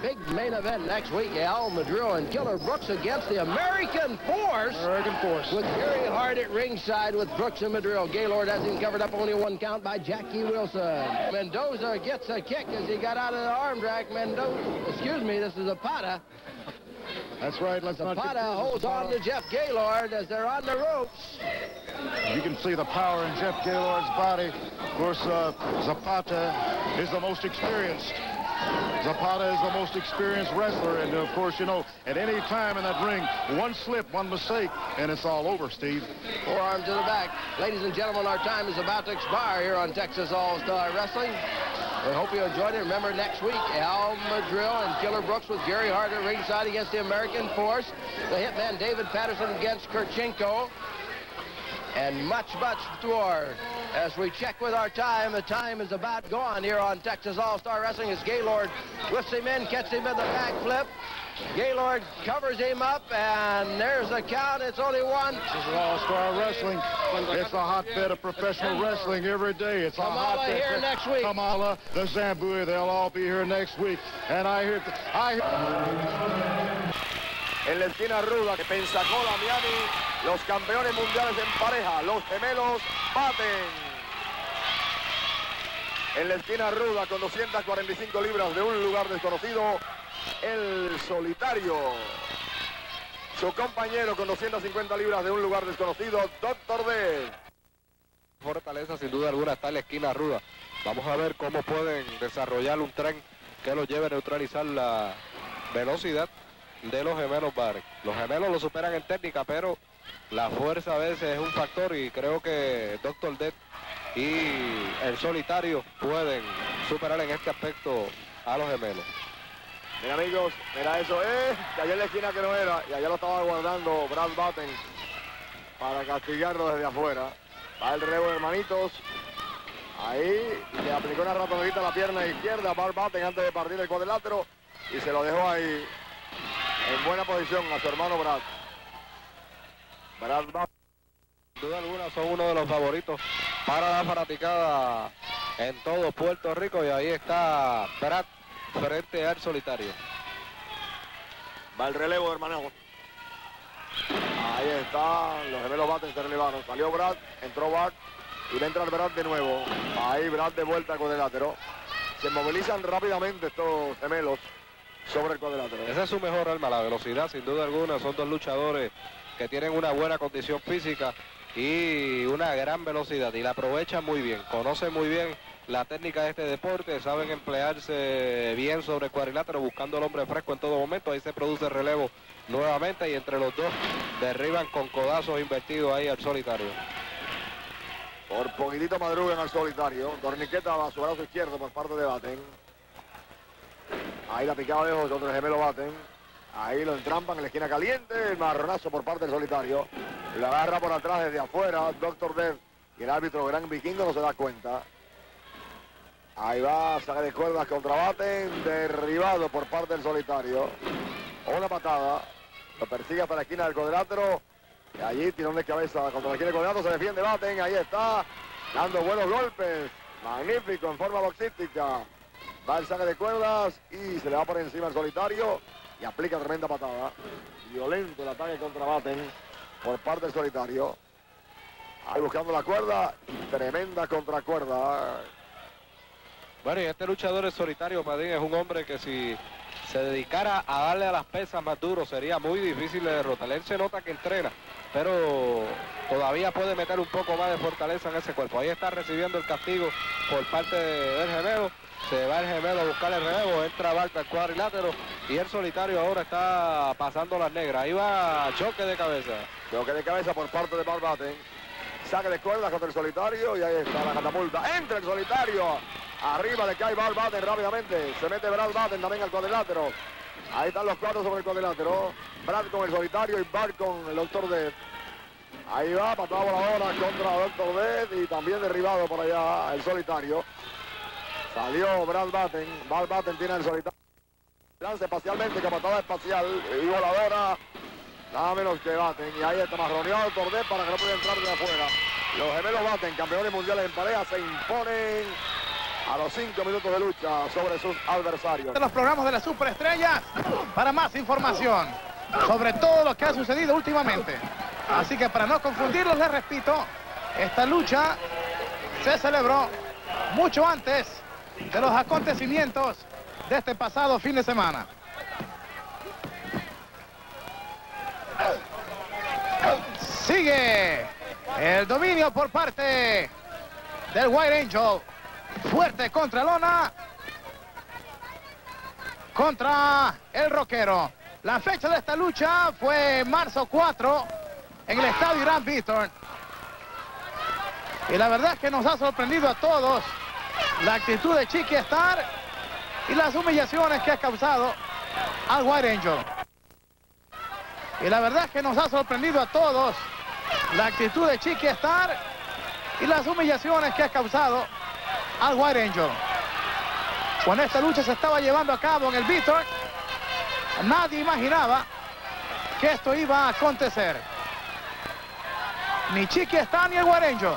big main event next week. Al Madrill and Killer Brooks against the American Force. With Gary Hart at ringside with Brooks and Madrill. Gaylord has him covered up, only one count by Jackie Wilson. Mendoza gets a kick as he got out of the arm drag. This is Zapata. That's right. Zapata holds on to Jeff Gaylord as they're on the ropes. You can see the power in Jeff Gaylord's body. Of course, Zapata is the most experienced. Zapata is the most experienced wrestler, and of course, you know, at any time in that ring, one slip, one mistake, and it's all over, Steve. Forearm to the back. Ladies and gentlemen, our time is about to expire here on Texas All-Star Wrestling. We hope you enjoyed it. Remember, next week, Al Madrill and Killer Brooks with Gary Hart at ringside against the American Force. The Hitman David Patterson against Kurchenko. And much more. As we check with our time, the time is about gone here on Texas All-Star Wrestling as Gaylord lifts him in, catches him in the backflip. Gaylord covers him up, and there's the count. It's only one. This is All-Star Wrestling. It's a hotbed of professional wrestling every day. It's a hotbed here next week. Kamala, the Zambui, they'll all be here next week. And I hear... En la esquina ruda que Pensacola, Miami, los campeones mundiales en pareja, los gemelos baten. En la esquina ruda con 245 libras de un lugar desconocido, el solitario. Su compañero con 250 libras de un lugar desconocido, Dr. D. Fortaleza sin duda alguna está en la esquina ruda. Vamos a ver cómo pueden desarrollar un tren que los lleve a neutralizar la velocidad de los gemelos Barek. Los gemelos lo superan en técnica, pero la fuerza a veces es un factor y creo que Dr. Death y el solitario pueden superar en este aspecto a los gemelos. Mira, amigos, mira eso, cayó en la esquina que no era y allá lo estaba guardando Brad Batten para castigarlo desde afuera. Va el relevo, hermanitos. Ahí le aplicó una ratonadita a la pierna izquierda a Brad Batten antes de partir el cuadrilátero y se lo dejó ahí en buena posición a su hermano Brad. Brad Batten. Sin duda alguna son uno de los favoritos para la fanaticada en todo Puerto Rico y ahí está Brad frente al solitario. Va el relevo, hermano. Ahí está, los gemelos Batten se relevaron. Salió Brad, entró Bart y va a entrar Brad de nuevo. Ahí Brad de vuelta con el cuadrilátero. Se movilizan rápidamente estos gemelos sobre el cuadrilátero. Esa es su mejor arma, la velocidad, sin duda alguna. Son dos luchadores que tienen una buena condición física y una gran velocidad y la aprovechan muy bien, conocen muy bien la técnica de este deporte, saben emplearse bien sobre el cuadrilátero buscando el hombre fresco en todo momento. Ahí se produce relevo nuevamente y entre los dos derriban con codazos invertidos ahí al solitario. Por poquitito madrugan al solitario. Torniqueta a su brazo izquierdo por parte de Batten. Ahí la picaba lejos, otro gemelo Batten. Ahí lo entrampan en la esquina caliente. El marronazo por parte del solitario. La agarra por atrás desde afuera Dr. Death. Y el árbitro Gran Vikingo no se da cuenta. Ahí va, saca de cuerdas contra Batten. Derribado por parte del solitario. Una patada. Lo persigue hasta la esquina del cuadrilátero. Y allí tirón de cabeza contra la esquina del cuadrilátero. Se defiende Batten. Ahí está. Dando buenos golpes. Magnífico en forma boxística. Va el saque de cuerdas y se le va por encima al solitario y aplica tremenda patada. Violento el ataque contra Batten por parte del solitario. Ahí buscando la cuerda y tremenda contracuerda. Bueno, y este luchador, el solitario, Padín, es un hombre que si se dedicara a darle a las pesas más duro sería muy difícil de derrotar. Él se nota que entrena, pero todavía puede meter un poco más de fortaleza en ese cuerpo. Ahí está recibiendo el castigo por parte del gemelo. Se va el gemelo a buscar el relevo, entra Barca al cuadrilátero y el solitario ahora está pasando las negras. Ahí va choque de cabeza. Choque de cabeza por parte de Brad Batten. Saque de cuerdas contra el solitario y ahí está la catapulta. Entra el solitario. Arriba le cae Brad Batten rápidamente. Se mete Brad Batten también al cuadrilátero. Ahí están los cuatro sobre el cuadrilátero. Brad con el solitario y Bart con el Dr. Death. Ahí va, patada voladora contra Dr. Death y también derribado por allá el solitario. Salió Brad Batten. Brad Batten tiene el solitario. Lance espacialmente, patada espacial y voladora. Nada menos que Batten. Y ahí está marroneado Dr. Death para que no pueda entrar de afuera. Los gemelos Batten, campeones mundiales en pareja, se imponen a los 5 minutos de lucha sobre sus adversarios. De los programas de las superestrellas para más información sobre todo lo que ha sucedido últimamente. Así que para no confundirlos, les repito, esta lucha se celebró mucho antes de los acontecimientos de este pasado fin de semana. Sigue el dominio por parte del White Angel. Fuerte contra lona. Contra el rockero. La fecha de esta lucha fue marzo 4 en el estadio Irán Bithorn. Y la verdad es que nos ha sorprendido a todos la actitud de Chiqui Star y las humillaciones que ha causado al White Angel. Y la verdad es que nos ha sorprendido a todos la actitud de Chiqui Star y las humillaciones que ha causado al White Angel. Cuando esta lucha se estaba llevando a cabo en el Bithorn, nadie imaginaba que esto iba a acontecer. Ni Chiqui Star ni el White Angel.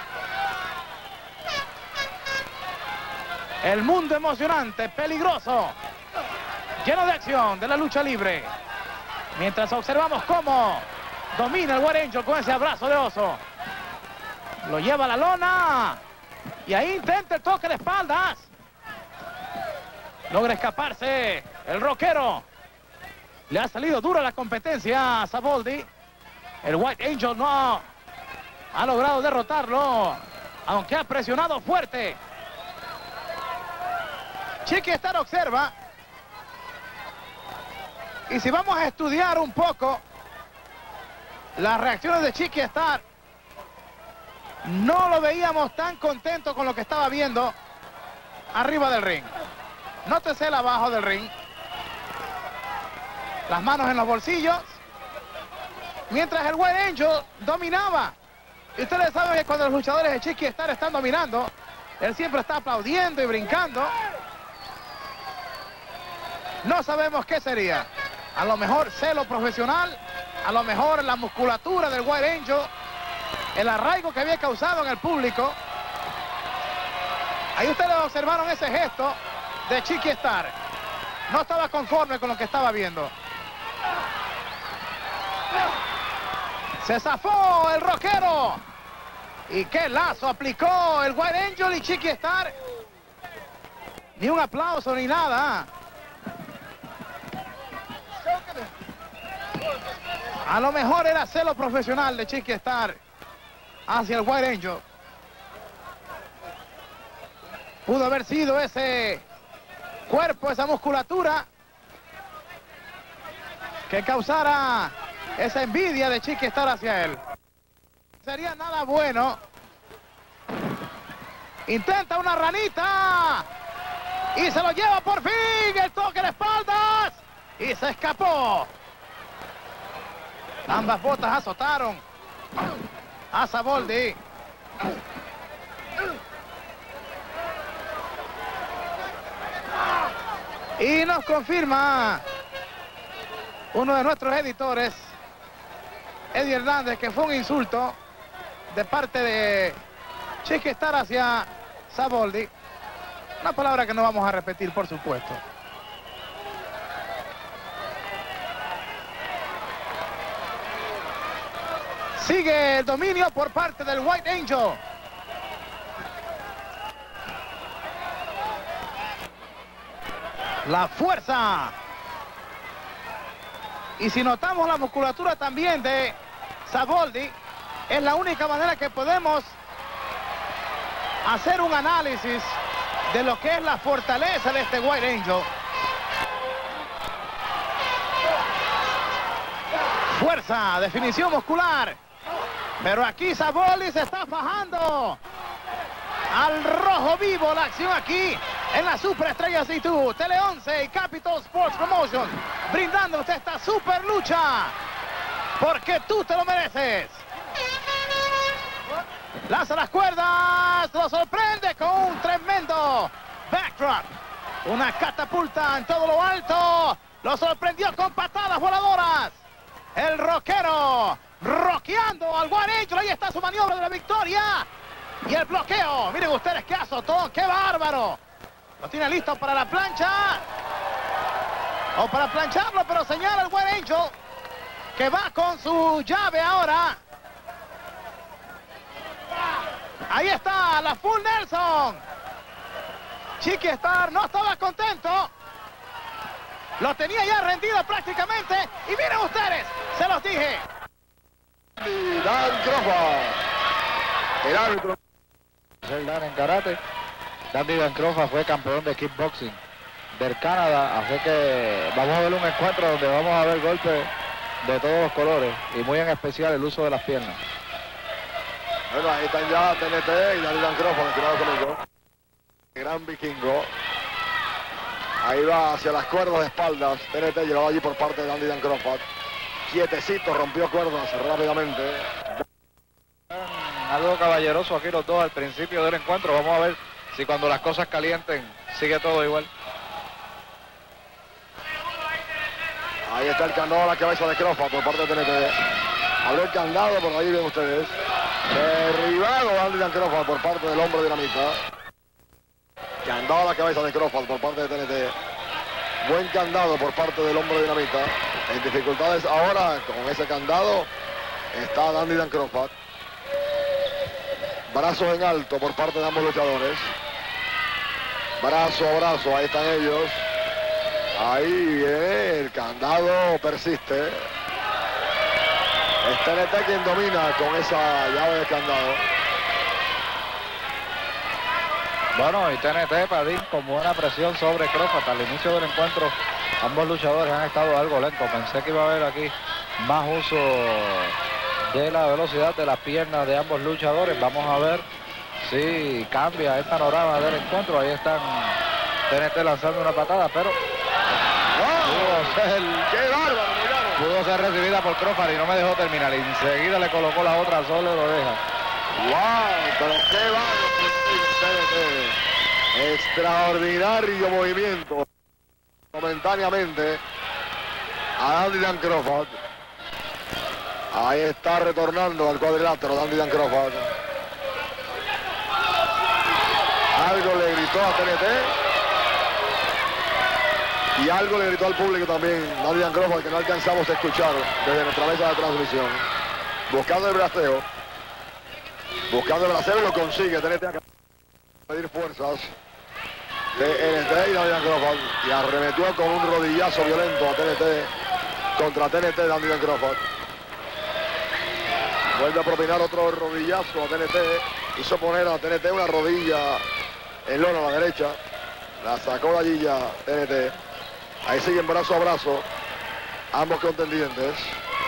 El mundo emocionante, peligroso, lleno de acción de la lucha libre. Mientras observamos cómo domina el White Angel con ese abrazo de oso. Lo lleva a la lona. Y ahí intenta el toque de espaldas. Logra escaparse el rockero. Le ha salido dura la competencia a Saboldi. El White Angel no ha logrado derrotarlo, aunque ha presionado fuerte. Chiqui Star observa. Y si vamos a estudiar un poco las reacciones de Chiqui Star, no lo veíamos tan contento con lo que estaba viendo arriba del ring. Nótese el abajo del ring. Las manos en los bolsillos. Mientras el White Angel dominaba. Y ustedes saben que cuando los luchadores de Chiqui Star están dominando, él siempre está aplaudiendo y brincando. No sabemos qué sería. A lo mejor celo profesional, a lo mejor la musculatura del White Angel, el arraigo que había causado en el público. Ahí ustedes observaron ese gesto de Chiqui Star. No estaba conforme con lo que estaba viendo. Se zafó el rockero. Y qué lazo aplicó el White Angel y Chiqui Star. Ni un aplauso ni nada. A lo mejor era celo profesional de Chiqui Star hacia el White Angel. Pudo haber sido ese cuerpo, esa musculatura que causara esa envidia de Chiqui Star hacia él. Sería nada bueno. Intenta una ranita y se lo lleva por fin. El toque de espaldas y se escapó. Ambas botas azotaron a Saboldi. Y nos confirma uno de nuestros editores, Eddie Hernández, que fue un insulto de parte de Chiqui Star hacia Saboldi. Una palabra que no vamos a repetir, por supuesto. Sigue el dominio por parte del White Angel. La fuerza. Y si notamos la musculatura también de Saboldi, es la única manera que podemos hacer un análisis de lo que es la fortaleza de este White Angel. Fuerza, definición muscular. Pero aquí Saboldi se está fajando al rojo vivo. La acción aquí en la Superestrella C2, Tele 11 y Capital Sports Promotion, brindándote esta super lucha, porque tú te lo mereces. Lanza las cuerdas, lo sorprende con un tremendo backdrop. Una catapulta en todo lo alto, lo sorprendió con patadas voladoras. El rockero rockeando al White Angel. Ahí está su maniobra de la victoria. Y el bloqueo. Miren ustedes qué azotón, qué bárbaro. Lo tiene listo para la plancha. O para plancharlo, pero señala el White Angel que va con su llave ahora. Ahí está, la full Nelson. Chiqui Star no estaba contento. Lo tenía ya rendido prácticamente. Y miren ustedes, se los dije. Dan Crawford, el árbitro. El Dan en karate. Dandy Dan Crawford fue campeón de kickboxing del Canadá, así que vamos a ver un encuentro donde vamos a ver golpes de todos los colores y muy en especial el uso de las piernas. Bueno, ahí están ya TNT y Dandy Dan Crawford, cuidado conmigo. Gran Vikingo. Ahí va hacia las cuerdas de espaldas. TNT llevado allí por parte de Dandy Dan Crawford. Quietecito, rompió cuerdas rápidamente. Algo caballeroso aquí los dos al principio del encuentro. Vamos a ver si cuando las cosas calienten sigue todo igual. Ahí está el candado a la cabeza de Crawford por parte de TNT. Abrió el candado, por ahí ven ustedes. Derribado Dandy Dan Crawford por parte del hombre dinamita. Candado a la cabeza de Crawford por parte de TNT. Buen candado por parte del hombre dinamita. En dificultades ahora con ese candado está Dandy Dan Crawford. Brazos en alto por parte de ambos luchadores. Brazo a brazo, ahí están ellos. Ahí viene, el candado persiste. Es TNT quien domina con esa llave de candado. Bueno, y TNT, Padín, con buena presión sobre Crawford. Al inicio del encuentro, ambos luchadores han estado algo lentos. Pensé que iba a haber aquí más uso de la velocidad de las piernas de ambos luchadores. Vamos a ver si cambia el panorama del encuentro. Ahí están TNT lanzando una patada, pero ¡Qué bárbaro, Milano! pudo ser recibida por Crawford y no me dejó terminar. Enseguida le colocó la otra sola y lo deja. ¡Wow! Pero qué bárbaro TNT. Extraordinario movimiento. Momentáneamente a Dandy Dan Crawford. Ahí está retornando al cuadrilátero Dandy Dan Crawford. Algo le gritó a TNT. Y algo le gritó al público también, Dandy Dan Crawford, que no alcanzamos a escuchar desde nuestra mesa de transmisión. Buscando el braceo. Buscando el braceo y lo consigue. TNT a pedir fuerzas. TNT y Dandy Dan Crawford. Y arremetió con un rodillazo violento a TNT. Contra TNT Dandy Dan Crawford. Vuelve a propinar otro rodillazo a TNT. Hizo poner a TNT una rodilla en lona a la derecha. La sacó de allí ya TNT. Ahí siguen brazo a brazo ambos contendientes.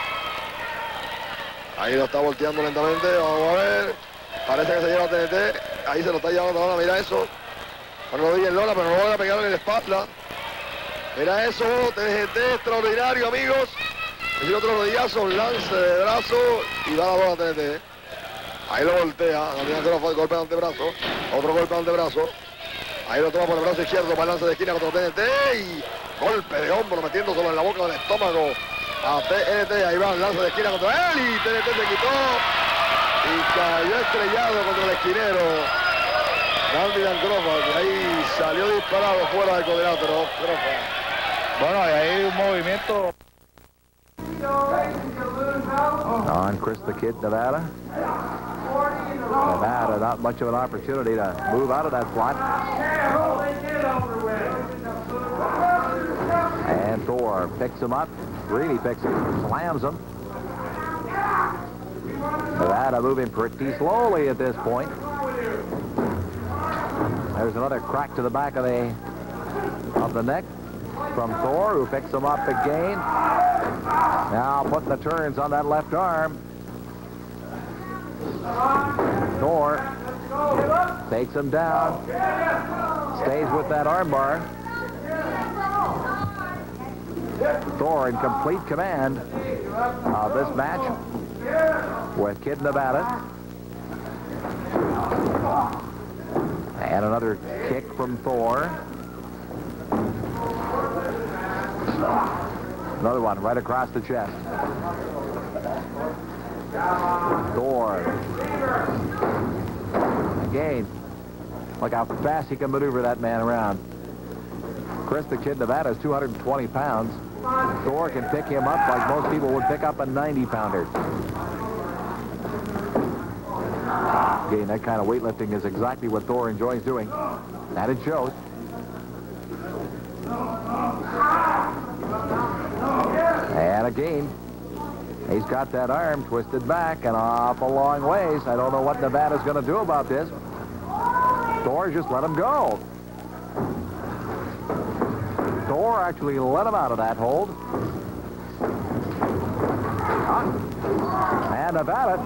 Ahí lo está volteando lentamente. Vamos a ver. Parece que se lleva TNT. Ahí se lo está llevando la lona. Mira eso. Una rodilla en lona, pero no lo van a pegar en la espalda. Mira eso. TNT extraordinario, amigos. Y otro rodillazo, un lance de brazo y da la bola a TNT. Ahí lo voltea. Dandy Dan Crawford, golpe de antebrazo. Otro golpe de antebrazo. Ahí lo toma por el brazo izquierdo para el lance de esquina contra TNT y golpe de hombro metiéndoselo en la boca del estómago a TNT. Ahí va el lance de esquina contra él y TNT se quitó y cayó estrellado contra el esquinero Dandy Dan Crawford. Y ahí salió disparado fuera del cuadrilátero Crawford. Bueno, y ahí un movimiento. On Chris the Kid, Nevada. Nevada, not much of an opportunity to move out of that slot. And Thor picks him up, really picks him, slams him. Nevada moving pretty slowly at this point. There's another crack to the back of the neck from Thor, who picks him up again. Now putting the turns on that left arm. Thor takes him down, stays with that armbar. Thor in complete command of this match with Kid Nevada. And another kick from Thor. Another one right across the chest. Thor gain. Look how fast he can maneuver that man around. Chris, the kid Nevada, is 220 pounds. Thor can pick him up like most people would pick up a 90-pounder. Again, that kind of weightlifting is exactly what Thor enjoys doing. And it shows. And again, he's got that arm twisted back and off a long ways. I don't know what Nevada's going to do about this. Thor just let him go. Thor actually let him out of that hold. And Nevada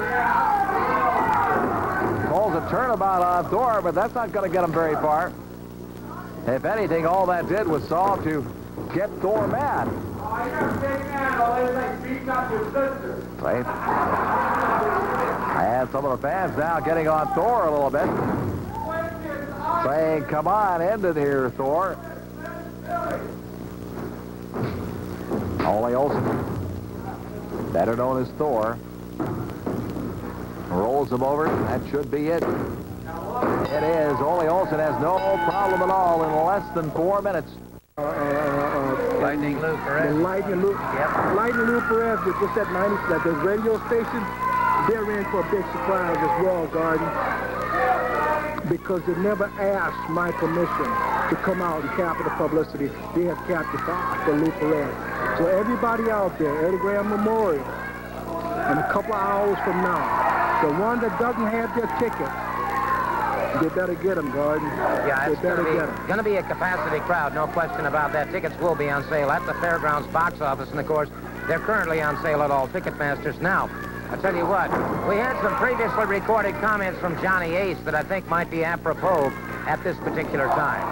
pulls a turnabout on Thor, but that's not going to get him very far. If anything, all that did was solve to get Thor mad. Right. And some of the fans now getting on Thor a little bit. Saying, come on, end it here, Thor. Ole Olsen, better known as Thor, rolls him over. That should be it. It is. Ole Olsen has no problem at all in less than 4 minutes. Lightning Lou Perez. Lightning Lou. Yep. Lightning Lou Perez with just that 90, that the radio station, they're in for a big surprise as well, Garden. Because they never asked my permission to come out and capture the publicity. They have captured for Lou Perez. So everybody out there, Eddie Graham Memorial, in a couple of hours from now, the one that doesn't have their ticket, they better get them, Garden. Yeah, it's going to be a capacity crowd, no question about that. Tickets will be on sale at the Fairgrounds box office, and of course, they're currently on sale at all Ticketmasters now. I tell you what, we had some previously recorded comments from Johnny Ace that I think might be apropos at this particular time.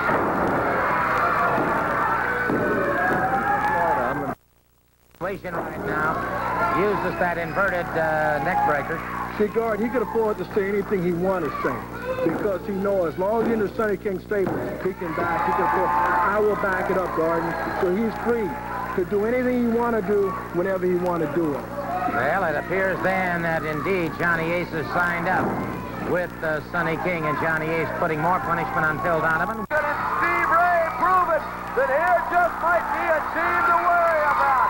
Right now uses that inverted neck breaker. See, Guard, he could afford to say anything he wanted to say because he knows as long as he's in the Sonny King stable, he can back. He can afford. I will back it up, Garden. So he's free to do anything he want to do whenever he want to do it. Well, it appears then that indeed Johnny Ace has signed up with Sonny King, and Johnny Ace putting more punishment on Phil Donovan. Did Steve Ray prove it that here just might be a team to worry about?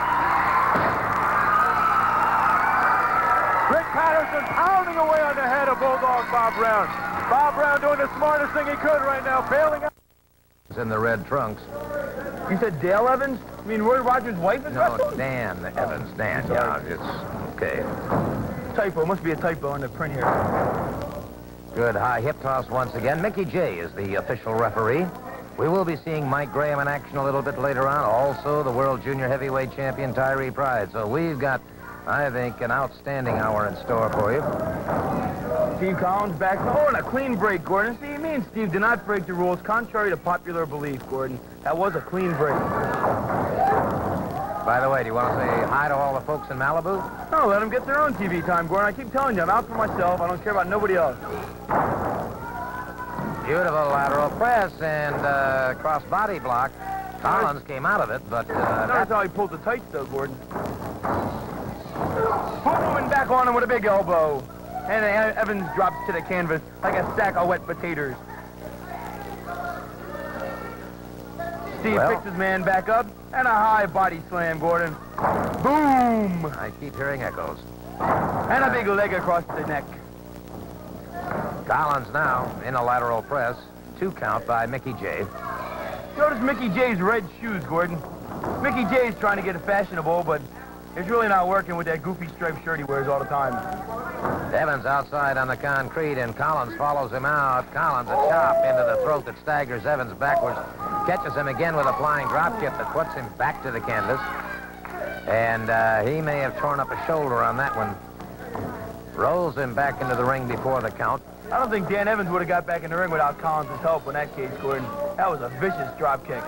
Rick Patterson pounding away on the head of Bulldog Bob Brown. Bob Brown doing the smartest thing he could right now, bailing out. In the red trunks. You said Dale Evans? I mean, Roy Rogers' wife is No, Dan Evans. Dan, yeah, it's okay. Typo, must be a typo in the print here. Good high hip toss once again. Mickey J is the official referee. We will be seeing Mike Graham in action a little bit later on. Also, the World Junior Heavyweight Champion Tyree Pride. So we've got, I think, an outstanding hour in store for you. Steve Collins back. Oh, and a clean break, Gordon. See, me and Steve did not break the rules, contrary to popular belief, Gordon. That was a clean break. By the way, do you want to say hi to all the folks in Malibu? No, let them get their own TV time, Gordon. I keep telling you, I'm out for myself. I don't care about nobody else. Beautiful lateral press and cross body block. Collins came out of it, but... Notice how he pulled the tights, though, Gordon. Boom, and back on him with a big elbow. And Evans drops to the canvas like a sack of wet potatoes. Steve picks his man back up, and a high body slam, Gordon. Boom! I keep hearing echoes. And a big leg across the neck. Collins now in a lateral press. 2 count by Mickey J. Notice Mickey J's red shoes, Gordon. Mickey J's trying to get fashionable, but it's really not working with that goofy striped shirt he wears all the time. Evans outside on the concrete, and Collins follows him out. Collins a chop into the throat that staggers Evans backwards. Catches him again with a flying drop kick that puts him back to the canvas. And he may have torn up a shoulder on that one. Rolls him back into the ring before the count. I don't think Dan Evans would have got back in the ring without Collins' help in that case, Gordon. That was a vicious drop kick.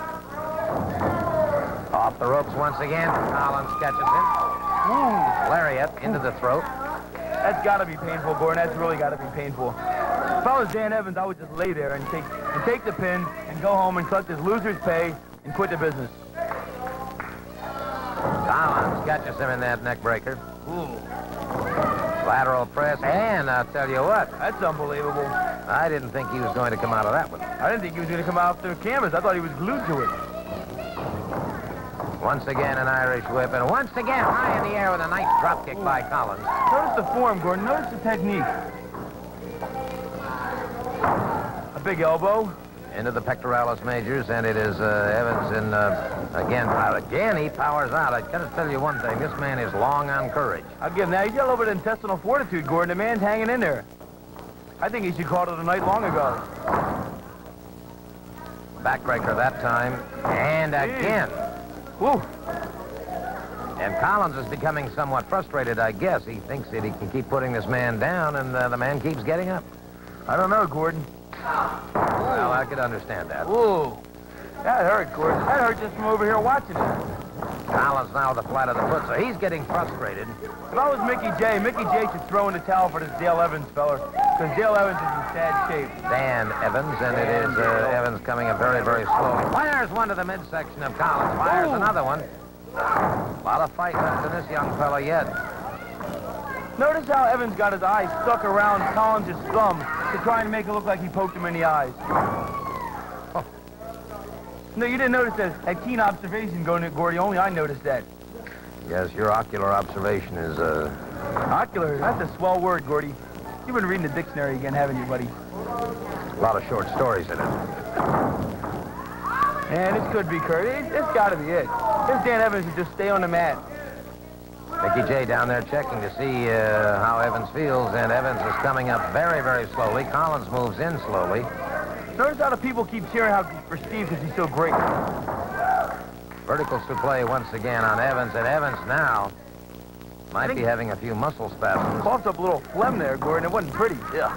Off the ropes once again. Collins catches him. Ooh, lariat into the throat. That's got to be painful, Gordon. That's really got to be painful. If I was Dan Evans, I would just lay there and take the pin and go home and collect his loser's pay and quit the business. Collins catches him in that neck breaker. Ooh. Lateral press, and I'll tell you what. That's unbelievable. I didn't think he was going to come out of that one. I didn't think he was going to come out the canvas. I thought he was glued to it. Once again, an Irish whip, and once again, high in the air with a nice drop kick by Collins. Notice the form, Gordon. Notice the technique. A big elbow. Into the pectoralis majors, and it is Evans in, again, he powers out. I gotta tell you one thing, this man is long on courage. I'll give him that. He's got a little bit of intestinal fortitude, Gordon. The man's hanging in there. I think he should call it a night long ago. Backbreaker that time, and again. Woo. And Collins is becoming somewhat frustrated, I guess. He thinks that he can keep putting this man down, and the man keeps getting up. I don't know, Gordon. Well, I could understand that. Whoa. That hurt, Gordon. That hurt just from over here watching it. Collins now with the flat of the foot, so he's getting frustrated. If I was Mickey J should throw in the towel for this Dale Evans fella, because Dale Evans is in sad shape. Dan Evans, and it is Evans coming up very, very slowly. Fires one to the midsection of Collins. Fires another one. A lot of fight left in this young fella yet. Notice how Evans got his eyes stuck around Collins' thumb to try and make it look like he poked him in the eyes. Oh. No, you didn't notice that keen observation going at Gordy. Only I noticed that. Yes, your ocular observation is, Ocular? That's a swell word, Gordy. You've been reading the dictionary again, haven't you, buddy? A lot of short stories in it. And this could be Kurt. It's got to be it. This Dan Evans should just stay on the mat. Mickey J down there checking to see how Evans feels, and Evans is coming up very, very slowly. Collins moves in slowly. Notice how the people keep cheering for Steve because he's so great. Vertical suplex once again on Evans, and Evans now might be having a few muscle spasms. Coughed up a little phlegm there, Gordon. It wasn't pretty. Yeah.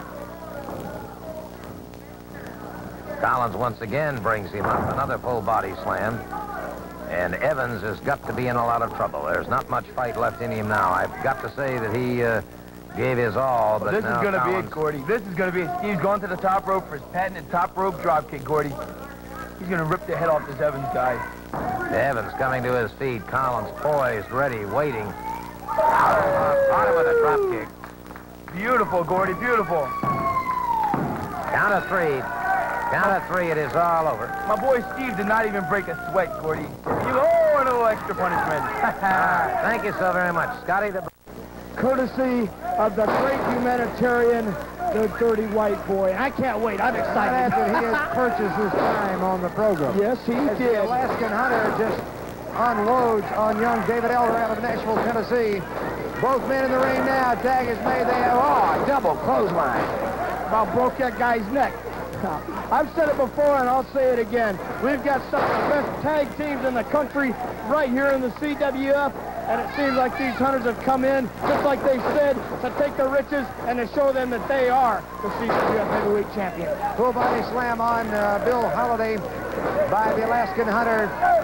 Collins once again brings him up. Another full body slam. And Evans has got to be in a lot of trouble. There's not much fight left in him now. I've got to say that he gave his all, but this now is going to Collins... be it, Gordy. This is going to be it. Steve's going to the top rope for his patented top rope drop kick, Gordy. He's going to rip the head off this Evans guy. Evans coming to his feet. Collins poised, ready, waiting. Caught him with a drop kick. Beautiful, Gordy, beautiful. Count of three. Count of three, it is all over. My boy Steve did not even break a sweat, Gordy. A little extra punishment. Thank you so very much. Scotty the... Courtesy of the great humanitarian, the Dirty White Boy. I can't wait. I'm excited. That he has purchased his time on the program. Yes, he As did. The Alaskan Hunter just unloads on young David Elder out of Nashville, Tennessee. Both men in the ring now. Tag is made. They have, double clothesline. About broke that guy's neck. I've said it before, and I'll say it again. We've got some of the best tag teams in the country right here in the CWF, and it seems like these hunters have come in, just like they said, to take the riches and to show them that they are the CWF heavyweight champion. Full body slam on Bill Holliday by the Alaskan Hunter.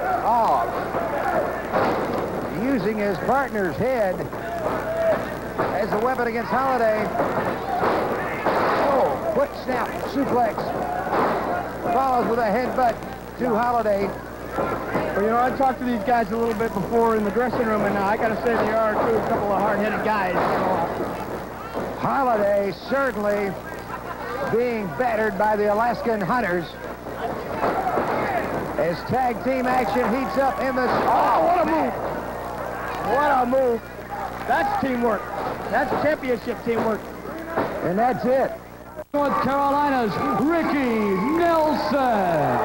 Using his partner's head as a weapon against Holliday. Quick snap, suplex. Follows with a headbutt to Holliday. Well, you know, I talked to these guys a little bit before in the dressing room, and I got to say they are, too, a couple of hard-headed guys. Holliday certainly being battered by the Alaskan Hunters. As tag team action heats up in the... Oh, what a move! What a move. That's teamwork. That's championship teamwork. And that's it. North Carolina's Ricky Nelson.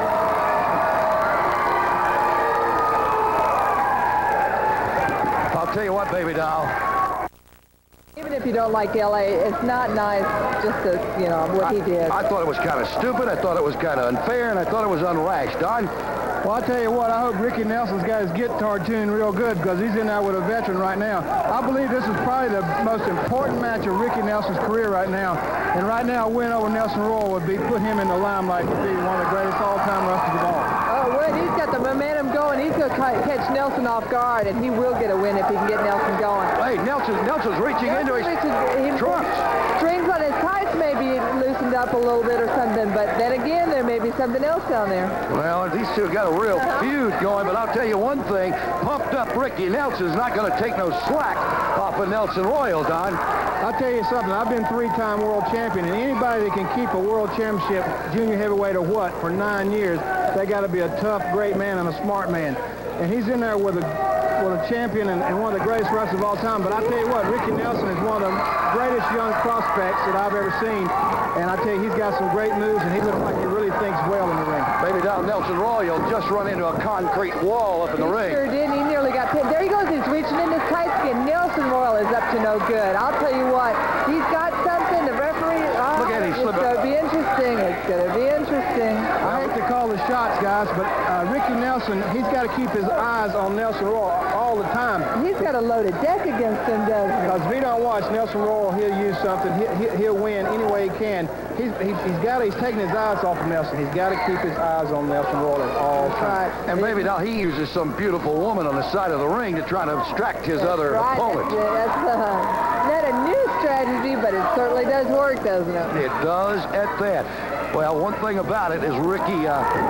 I'll tell you what, baby doll. Even if you don't like L.A., it's not nice just to, you know, what he did. I thought it was kind of stupid. I thought it was kind of unfair, and I thought it was unrash, Don. Well, I'll tell you what, I hope Ricky Nelson's got his guitar tuned real good because he's in there with a veteran right now. I believe this is probably the most important match of Ricky Nelson's career right now. And right now, a win over Nelson Royal would be put him in the limelight to be one of the greatest all-time wrestlers of all. Oh, well, he's got the momentum going. He's going to catch Nelson off guard, and he will get a win if he can get Nelson going. Hey, Nelson's reaching into his trunks. Strings on his tights may be loosened up a little bit or something, but then again, there may be something else down there. Well, these two got a real feud going, but I'll tell you one thing, pumped up Ricky Nelson's not going to take no slack off of Nelson Royal, Don. I'll tell you something, I've been 3-time world champion, and anybody that can keep a world championship, junior heavyweight or what, for 9 years, they got to be a tough, great man and a smart man. And he's in there with a champion and one of the greatest wrestlers of all time. But I tell you what, Ricky Nelson is one of the greatest young prospects that I've ever seen. And I tell you, he's got some great moves, and he looks like he really thinks well in the ring. Maybe down Nelson Royal just run into a concrete wall up in the ring. He sure did. He nearly got pinned. There he goes. He's reaching in his tight skin. Nelson Royal is up to no good. I'll tell you what, he's got something. The referee, look at him slip. It's going to be interesting. It's going to be interesting. I hate to call the shots, guys, but Ricky Nelson, he's got to keep his eyes on Nelson Royal all the time. He's got a loaded deck against him, doesn't he? Because if he don't watch Nelson Royal, he'll use something. He'll win any way he can. He's taking his eyes off of Nelson. He's got to keep his eyes on Nelson Royal at all times. Right. And maybe now he uses some beautiful woman on the side of the ring to try to distract his other opponent. That's not a new strategy, but it certainly does work, doesn't it? It does at that. Well, one thing about it is Ricky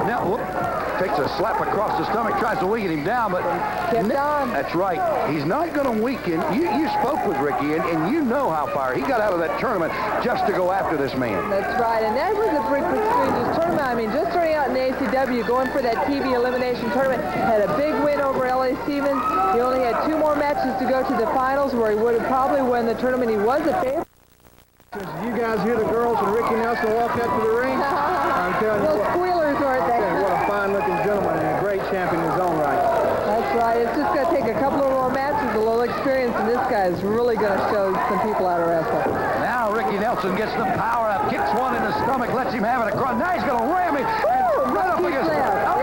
takes a slap across the stomach, tries to weaken him down, but that's right. He's not going to weaken. You spoke with Ricky, and you know how far he got out of that tournament just to go after this man. That's right, and that was a Brickwood Strangers tournament. I mean, just starting out in the ACW, going for that TV elimination tournament, had a big win over L.A. Stevens. He only had 2 more matches to go to the finals, where he would have probably won the tournament. He was a favorite. Since you guys hear the girls and Ricky Nelson walk up to the ring, I'm telling you what. Squealers, aren't they? What a fine-looking gentleman and a great champion in his own right. That's right. It's just going to take a couple of more matches, a little experience, and this guy is really going to show some people how to wrestle. Now Ricky Nelson gets the power up, kicks one in the stomach, lets him have it across. Now he's going to ram him. Right up against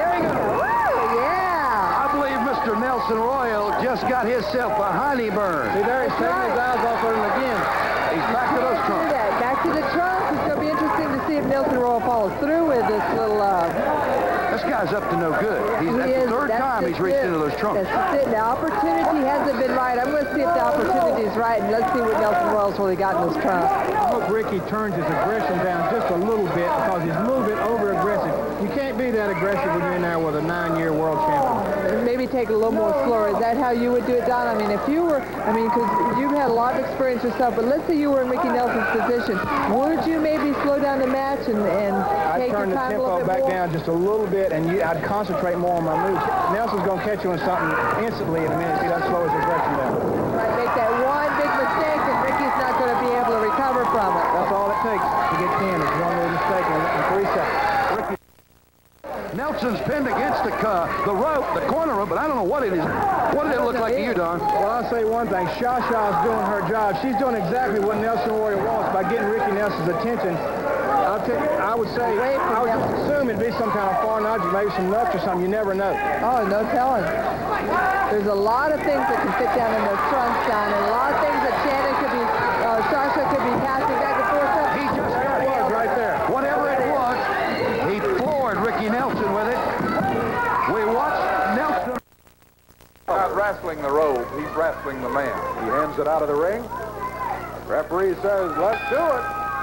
I believe Mr. Nelson Royal just got himself a honey burn. See there, he's taking his eyes off of him again. He's back to those trunks. Back to the trunks. It's going to be interesting to see if Nelson Royal follows through with this little... This guy's up to no good. That's the third time he's reached into those trunks. That's it. The opportunity hasn't been right. I'm going to see if the opportunity is right, and let's see what Nelson Royal's really got in those trunks. I hope Ricky turns his aggression down just a little bit because he's moving over-aggressive. You can't be that aggressive when you're in there with a 9-year world champion. Maybe take it a little more slower. Is that how you would do it, Don? I mean, if you were, because you've had a lot of experience yourself, but let's say you were in Ricky Nelson's position. Would you maybe slow down the match and take your time a little bit more? I'd turn the tempo back down just a little bit, and I'd concentrate more on my moves. Nelson's going to catch you on something instantly in a minute if he doesn't slow his aggression down. Right, make that one big mistake, and Ricky's not going to be able to recover from it. That's all it takes to get pinned. It's one little mistake in 3 seconds. Ricky. Nelson's pinned against the rope, the corner rope, but I don't know what it is. What did it look like to you, Don? Well, I'll say one thing. Shasha's doing her job. She's doing exactly what Nelson Royal wants by getting Ricky Nelson's attention. I'll tell you, I would say, I would just assume it'd be some kind of foreign object, maybe some nuts or something. You never know. Oh, no telling. There's a lot of things that can fit down in those trunks, Don, and a lot of things that Shannon could be, Shasha could be passing back and forth. He just got it right there. Whatever it was, he floored Ricky Nelson with it. We watched Nelson. Not wrestling the rope, he's wrestling the man. He hands it out of the ring. Referee says, let's do it.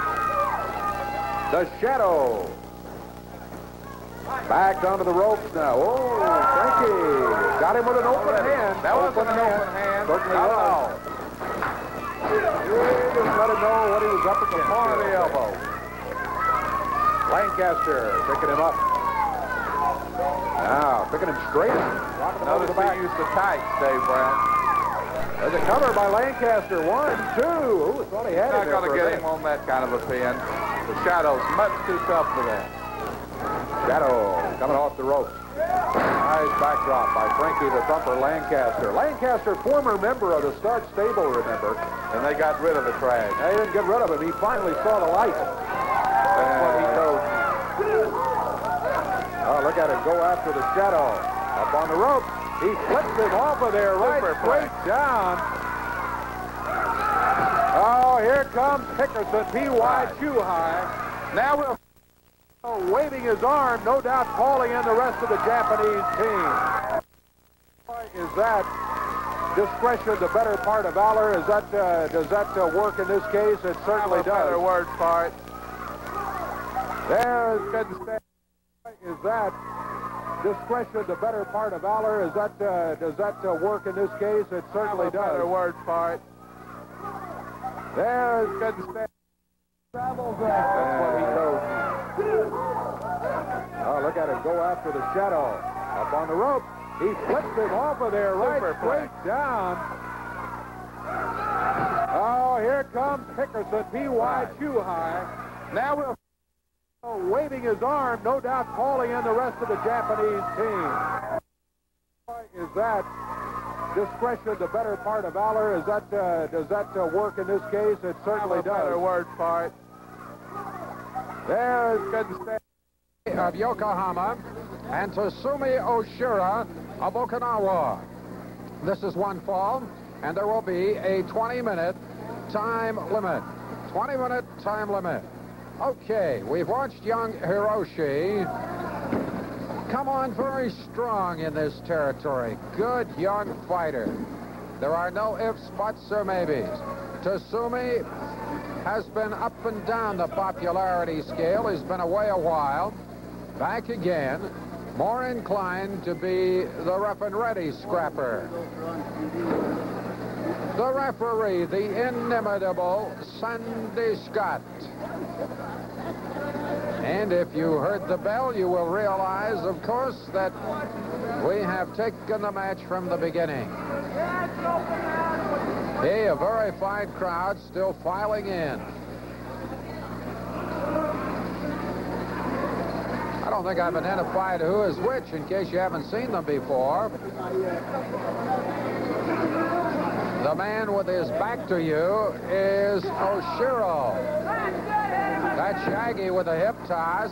The Shadow. Back onto the ropes now. Oh, Frankie. Got him with an open hand. That wasn't an open hand. Certainly was. He just let him know what he was up at the paw of the elbow. Lancaster picking him up. Now, picking him straight. Notice he used the tights, Dave Brown. There's a cover by Lancaster. 1, 2. Ooh, thought he had it. Not going to get him on that kind of a pin. The Shadow's much too tough for that. Shadow coming off the rope. Nice backdrop by Frankie the Thumper Lancaster. Lancaster, former member of the Stark Stable, remember, and they got rid of the trash. They didn't get rid of him. He finally saw the light. That's what he told me. Oh, look at him go after the Shadow. Up on the rope. He flips him off of there right straight down. Oh, here comes Pickerson, P.Y. Chuhai. Now we'll waving his arm, no doubt calling in the rest of the Japanese team. Is that discretion the better part of valor? Is that does that work in this case? It certainly does. Better word for it. There's good stand. Is that discretion the better part of valor? Is that does that work in this case? It certainly does. Better word for it. There's good stand. That's what he knows. Oh, look at him go after the shadow. Up on the rope. He flipped him off of there, right straight down. Oh, here comes Hickerson, P.Y. Chuhai. Now we'll waving his arm, no doubt calling in the rest of the Japanese team. Is that discretion the better part of valor? Is that does that work in this case? It certainly does. Better word for it. There's good stand of Yokohama and Tatsumi Oshira of Okinawa. This is one fall, and there will be a 20-minute time limit. 20-minute time limit. Okay, we've watched young Hiroshi come on very strong in this territory. Good young fighter. There are no ifs, buts, or maybes. Tatsumi has been up and down the popularity scale. He's been away a while. Back again. More inclined to be the rough and ready scrapper. The referee, the inimitable Sandy Scott. And if you heard the bell, you will realize, of course, that we have taken the match from the beginning. Hey, a very fine crowd still filing in. I don't think I've identified who is which in case you haven't seen them before. The man with his back to you is Oshiro. That's Shaggy with a hip toss.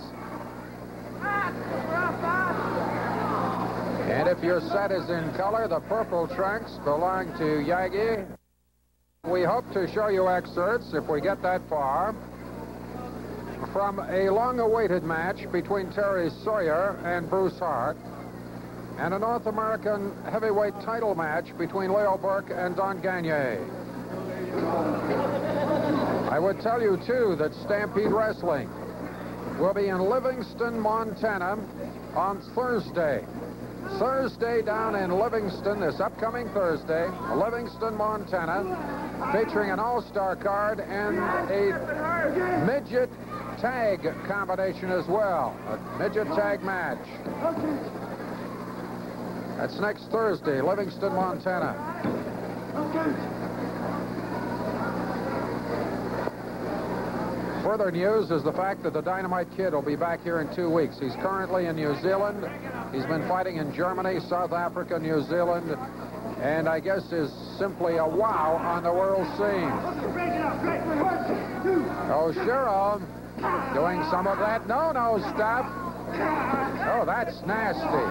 And if your set is in color, the purple trunks belong to Yagi. We hope to show you excerpts, if we get that far, from a long-awaited match between Terry Sawyer and Bruce Hart, and a North American heavyweight title match between Leo Burke and Don Gagne. I would tell you, too, that Stampede Wrestling will be in Livingston, Montana on Thursday. Thursday down in Livingston, this upcoming Thursday, Livingston, Montana, featuring an all-star card and a midget tag combination as well. A midget tag match. That's next Thursday, Livingston, Montana. Further news is the fact that the Dynamite Kid will be back here in 2 weeks. He's currently in New Zealand. He's been fighting in Germany, South Africa, New Zealand, and I guess is simply a wow on the world scene. Oshiro doing some of that no-no stuff. Oh, that's nasty.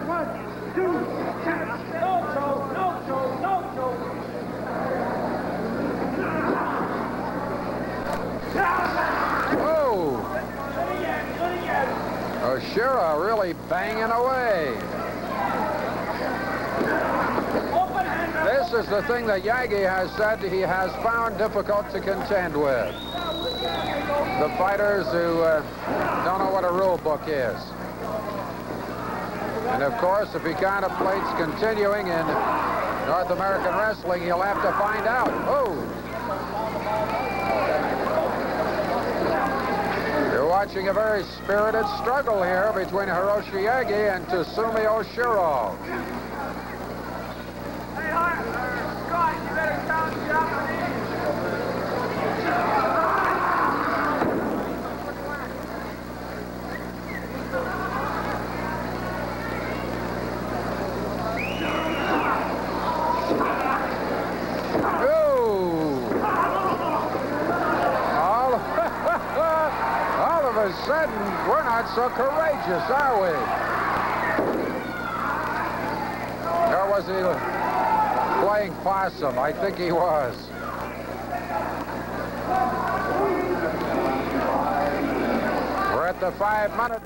Whoa! Oshiro really banging away. This is the thing that Yagi has said he has found difficult to contend with. The fighters who don't know what a rule book is. And of course, if he contemplates continuing in North American wrestling, he'll have to find out. Oh! You're watching a very spirited struggle here between Hiroshi Yagi and Tatsumi Oshiro. Hey, Scott, you better count Japanese. All of a sudden, we're not so courageous, are we? Or was he playing possum? I think he was. We're at the 5-minute.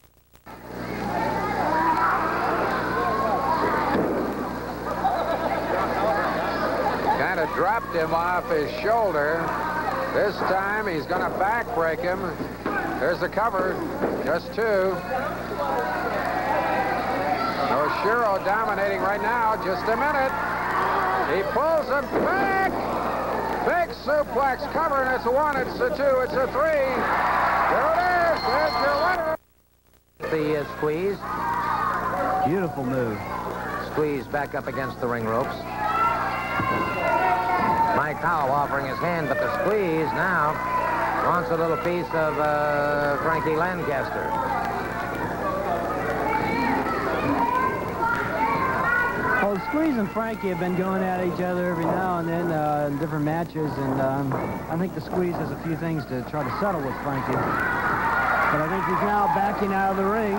Kind of dropped him off his shoulder. This time he's going to backbreak him. There's the cover. Just two. Oshiro dominating right now. Just a minute. He pulls him back. Big suplex cover, and it's a 1, it's a 2, it's a 3. There it is. There's your winner. The squeeze. Beautiful move. Squeeze back up against the ring ropes. Mike Howe offering his hand, but the squeeze now wants a little piece of Frankie Lancaster. Well, Squeeze and Frankie have been going at each other every now and then in different matches, and I think the Squeeze has a few things to try to settle with Frankie. But I think he's now backing out of the ring.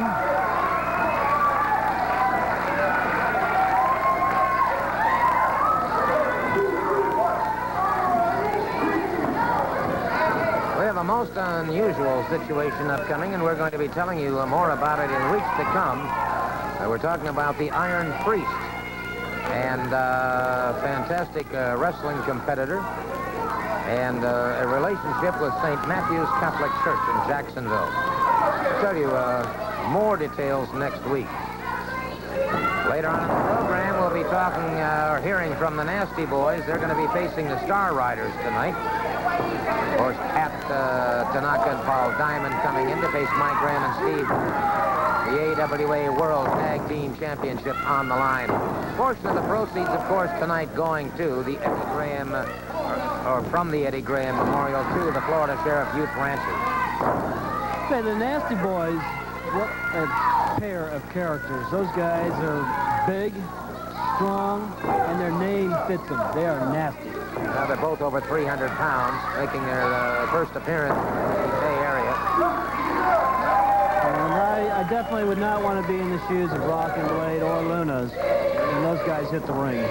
We have a most unusual situation upcoming, and we're going to be telling you more about it in weeks to come. We're talking about the Iron Priest, and fantastic wrestling competitor, and a relationship with St. Matthew's Catholic Church in Jacksonville. I'll tell you more details next week. Later on in the program, we'll be talking or hearing from the Nasty Boys. They're going to be facing the Star Riders tonight. Of course, Pat Tanaka and Paul Diamond coming in to face Mike Graham and Steve. The AWA World Tag Team Championship on the line. A portion of the proceeds, of course, tonight going to the Eddie Graham, or from the Eddie Graham Memorial to the Florida Sheriff Youth Ranches. Say, the Nasty Boys, what a pair of characters. Those guys are big, strong, and their name fits them. They are nasty. Now they're both over 300 pounds, making their first appearance in the Bay Area. And I definitely would not want to be in the shoes of Rock and Blade or Luna's when those guys hit the ring.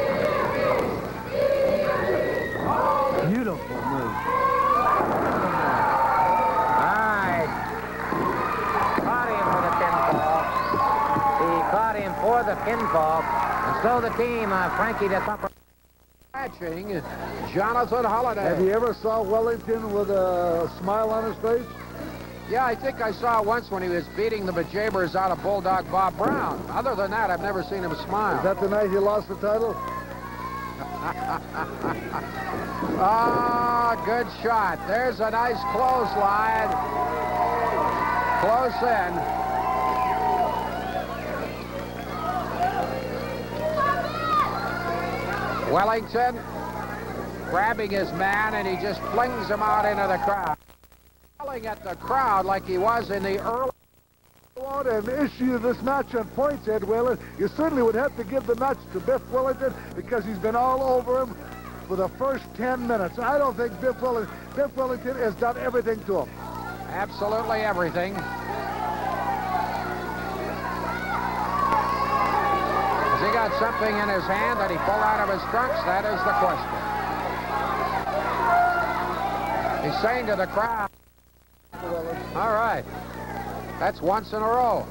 Beautiful move. Caught him for the pinfall, and so the team, Frankie the Thumper. Matching Jonathan Holliday. Have you ever saw Wellington with a smile on his face? Yeah, I think I saw once when he was beating the bejabbers out of Bulldog Bob Brown. Other than that, I've never seen him smile. Is that the night he lost the title? Ah, good shot. There's a nice clothesline. Close in. Wellington grabbing his man, and he just flings him out into the crowd. Yelling at the crowd like he was in the early... Want an issue this match on points, Ed Whalen. You certainly would have to give the match to Biff Wellington because he's been all over him for the first 10 minutes. I don't think Biff Wellington has done everything to him. Absolutely everything. Has he got something in his hand that he pulled out of his trunks? That is the question. He's saying to the crowd, all right, that's once in a row.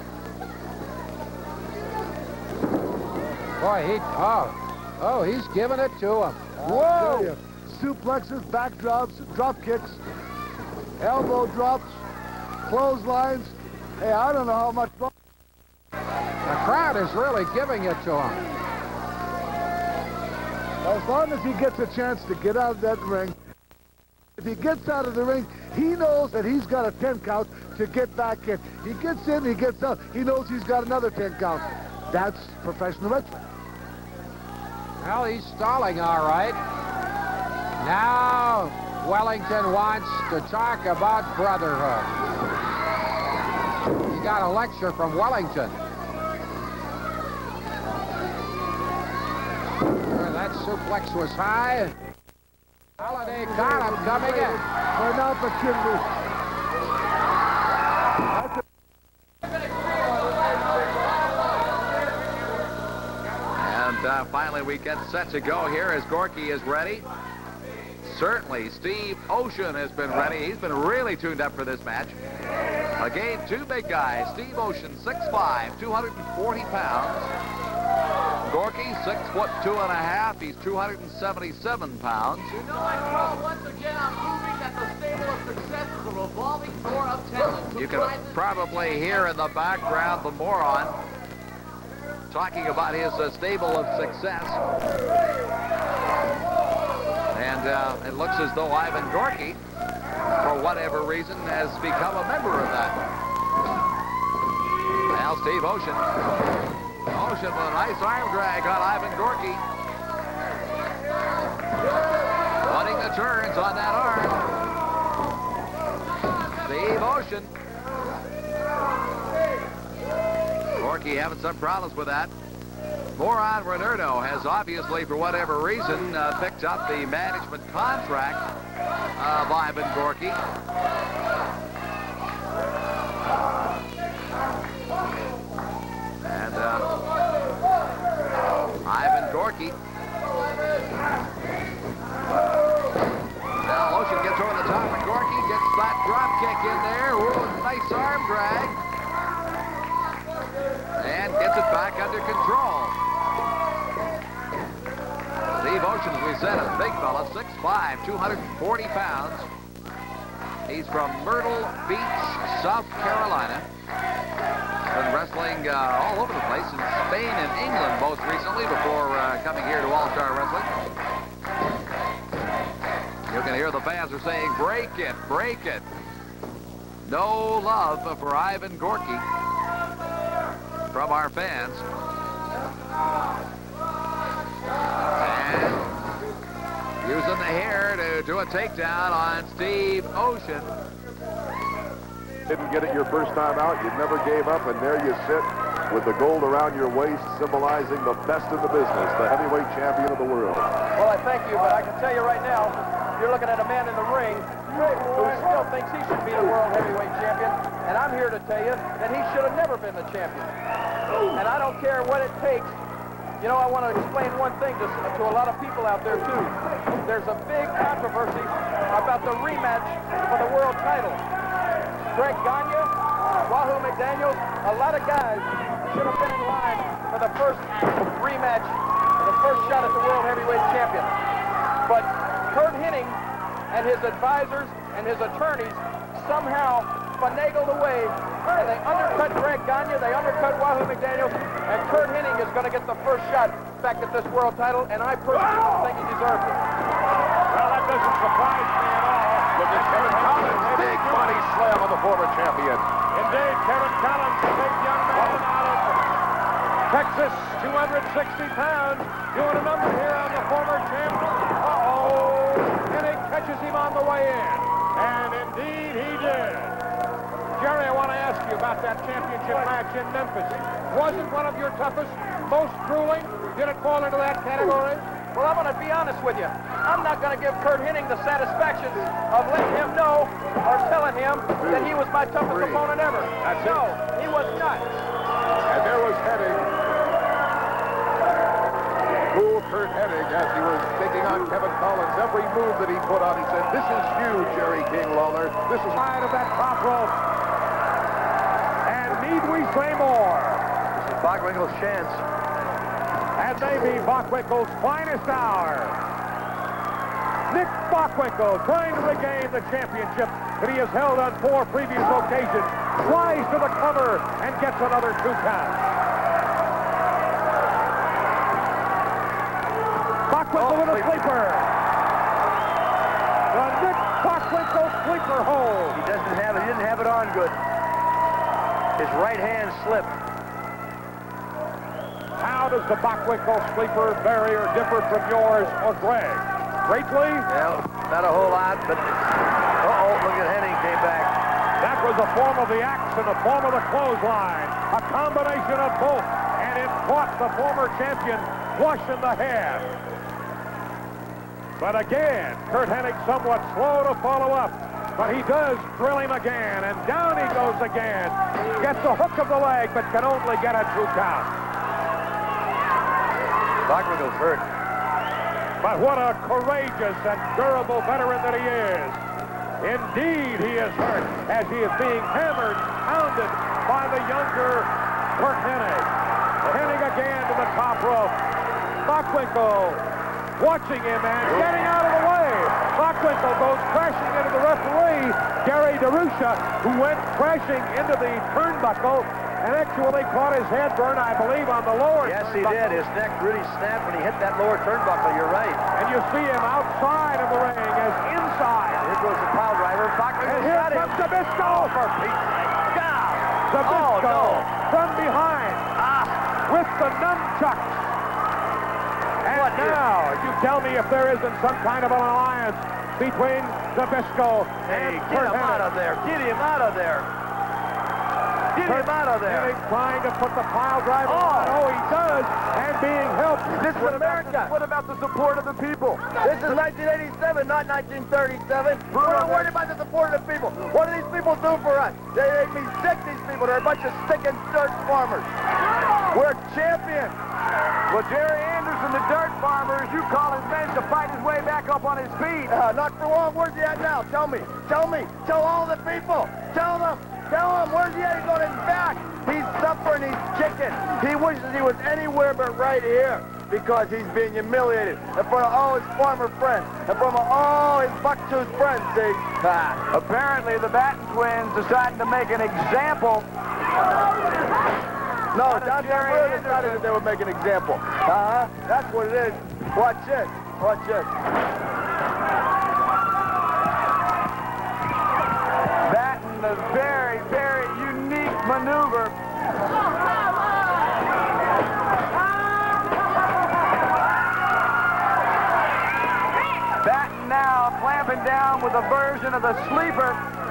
Boy, he's giving it to him. Whoa! Suplexes, backdrops, drop kicks, elbow drops, clotheslines. Hey, I don't know how much... The crowd is really giving it to him. As long as he gets a chance to get out of that ring, if he gets out of the ring, he knows that he's got a 10 count to get back in. He gets in, he gets out, he knows he's got another 10 count. That's professional wrestling. Well, he's stalling all right. Now, Wellington wants to talk about brotherhood. He got a lecture from Wellington. That suplex was high. Holliday got him coming in. For an opportunity. And finally we get set to go here as Gorky is ready. Certainly Steve Ocean has been ready. He's been really tuned up for this match. Again, two big guys. Steve Ocean, 6'5", 240 pounds. Gorky, 6'2½". He's 277 pounds. You know, I once again I'm proving that the stable of success is a revolving door of talent. You can probably hear in the background the moron talking about his stable of success. And it looks as though Ivan Gorky, for whatever reason, has become a member of that. Now Steve Ocean. Ocean with a nice arm drag on Ivan Gorky. Running the turns on that arm. Steve Ocean. Gorky having some problems with that. Moron Rennerdo has obviously, for whatever reason, picked up the management contract of Ivan Gorky. And Ivan Gorky. Now Ocean gets over the top of Gorky, gets that drop kick in there. Ooh, nice arm drag. And gets it back under control. Steve Ocean, as we said, is a big fella, 6'5", 240 pounds. He's from Myrtle Beach, South Carolina. Been wrestling all over the place in Spain and England most recently before coming here to All-Star Wrestling. You can hear the fans are saying, break it, break it. No love for Ivan Gorky from our fans. And using the hair to do a takedown on Steve Ocean. Didn't get it your first time out, you never gave up, and there you sit with the gold around your waist, symbolizing the best in the business, the heavyweight champion of the world. Well, I thank you, but I can tell you right now, you're looking at a man in the ring who still thinks he should be the world heavyweight champion, and I'm here to tell you that he should have never been the champion. And I don't care what it takes. You know, I want to explain one thing to a lot of people out there, too. There's a big controversy about the rematch for the world title. Greg Gagne, Wahoo McDaniels, a lot of guys should have been in line for the first rematch, the first shot at the world heavyweight champion. But Curt Hennig and his advisors and his attorneys somehow finagled away, and they undercut Greg Gagne, they undercut Wahoo McDaniels, and Curt Hennig is going to get the first shot back at this world title, and I personally don't think he deserves it. Well, that doesn't surprise me at all. Look at Kevin Collins, big body slam on the former champion. Indeed, Kevin Collins, a big young man out of Texas, 260 pounds, doing a number here on the former champion. Uh-oh, and he catches him on the way in. And indeed he did. Jerry, I want to ask you about that championship match in Memphis. Was it one of your toughest, most grueling? Did it fall into that category? Well, I'm going to be honest with you. I'm not going to give Curt Hennig the satisfaction of letting him know or telling him that he was my toughest opponent ever. No, he was not. And there was Hennig. Cool Curt Hennig as he was taking on Kevin Collins. Every move that he put on, he said, this is you, Jerry King Lawler. This is side of that top rope. And need we say more? This is Bockwinkel's chance. And maybe Bockwinkel's finest hour. Nick Bockwinkel, trying to regain the championship that he has held on 4 previous occasions, flies to the cover and gets another 2 count. Bockwinkel with a sleeper. The Nick Bockwinkel sleeper hold. He didn't have it on good. His right hand slipped. How does the Bockwinkel sleeper vary or differ from yours or Greg? Greatly? Well, not a whole lot, but uh-oh, look at Hennig came back. That was a form of the axe and a form of the clothesline. A combination of both, and it caught the former champion flush in the head. But again, Curt Hennig somewhat slow to follow up. But he does drill him again, and down he goes again. Gets the hook of the leg, but can only get a 2 count. Bockwinkel's hurt. But what a courageous and durable veteran that he is. Indeed, he is hurt as he is being hammered, pounded by the younger Curt Hennig. Hennig again to the top rope. Bockwinkel watching him and getting out of the way. Bockwinkel goes crashing into the referee, Gary DeRusha, who went crashing into the turnbuckle and actually caught his head burn, I believe, on the lower Yes, he did. His neck really snapped when he hit that lower turnbuckle. You're right. And you see him outside of the ring as inside. Here goes the pile driver. And here comes Zbyszko. For Pete's sake. Zbyszko from behind with the nunchucks. And now, you tell me if there isn't some kind of an alliance between Zbyszko and Get him out of there. Get him out of there. Get him out of there. Trying to put the pile driver on. Oh, he does. And being helped. This is America. What about the support of the people? This is 1987, not 1937. We're not worried about the support of the people. What do these people do for us? They make me sick, these people. They're a bunch of sticking dirt farmers. We're champions. Well, Jerry Anderson, the dirt farmer, as you call his men, to fight his way back up on his feet. Not for long. Where's he at now? Tell me. Tell me. Tell all the people. Tell them. Tell him, where's he at? He's on his back. He's suffering, he's kicking. He wishes he was anywhere but right here because he's being humiliated in front of all his former friends, in front of all his buck-toothed friends, see? Apparently, the Batten twins decided to make an example. No, Don Bruno decided that they would make an example. That's what it is. Watch this. Watch this. Batten, a very, very unique maneuver. Batten now clamping down with a version of the sleeper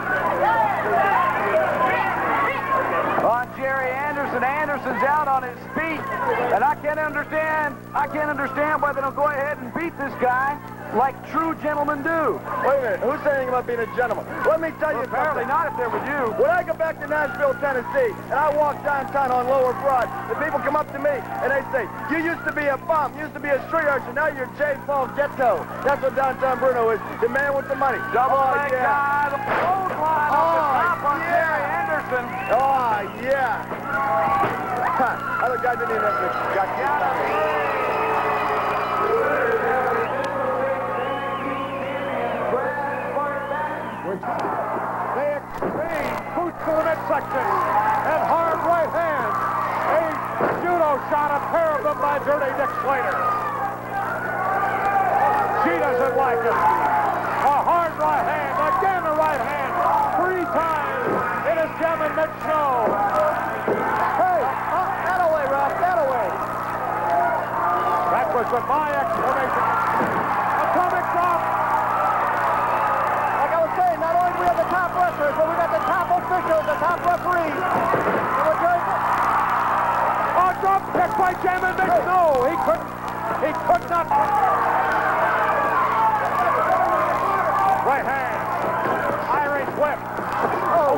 on Jerry Anderson. Anderson's out on his feet, and I can't understand why they don't go ahead and beat this guy like true gentlemen do. Wait a minute, who's saying about being a gentleman? Let me tell you apparently something. Not if they're with you. When I go back to Nashville, Tennessee, and I walk downtown on Lower Broad, the people come up to me and they say, you used to be a bum, you used to be a street urchin, now you're J. Paul Ghetto. That's what Downtown Bruno is, the man with the money. Double leg guy, the clothesline off the top on Jerry Anderson. Oh, yeah. Other guys didn't even have to got They exchange boots to the midsection and hard right hands. A judo shot, a pair of them by Dirty Dick Slater. She doesn't like it. A hard right hand, again a right hand, 3 times. It is Gem and Mitch Snow. Hey, that away, Ralph, that away. That was my explanation. Atomic drop. Like I was saying, not only do we have the top wrestlers, but we got the top officials, the top referees. Oh, drop kick by Gem and Mitch Snow. He could not. Right hand. Irish whip. Oh.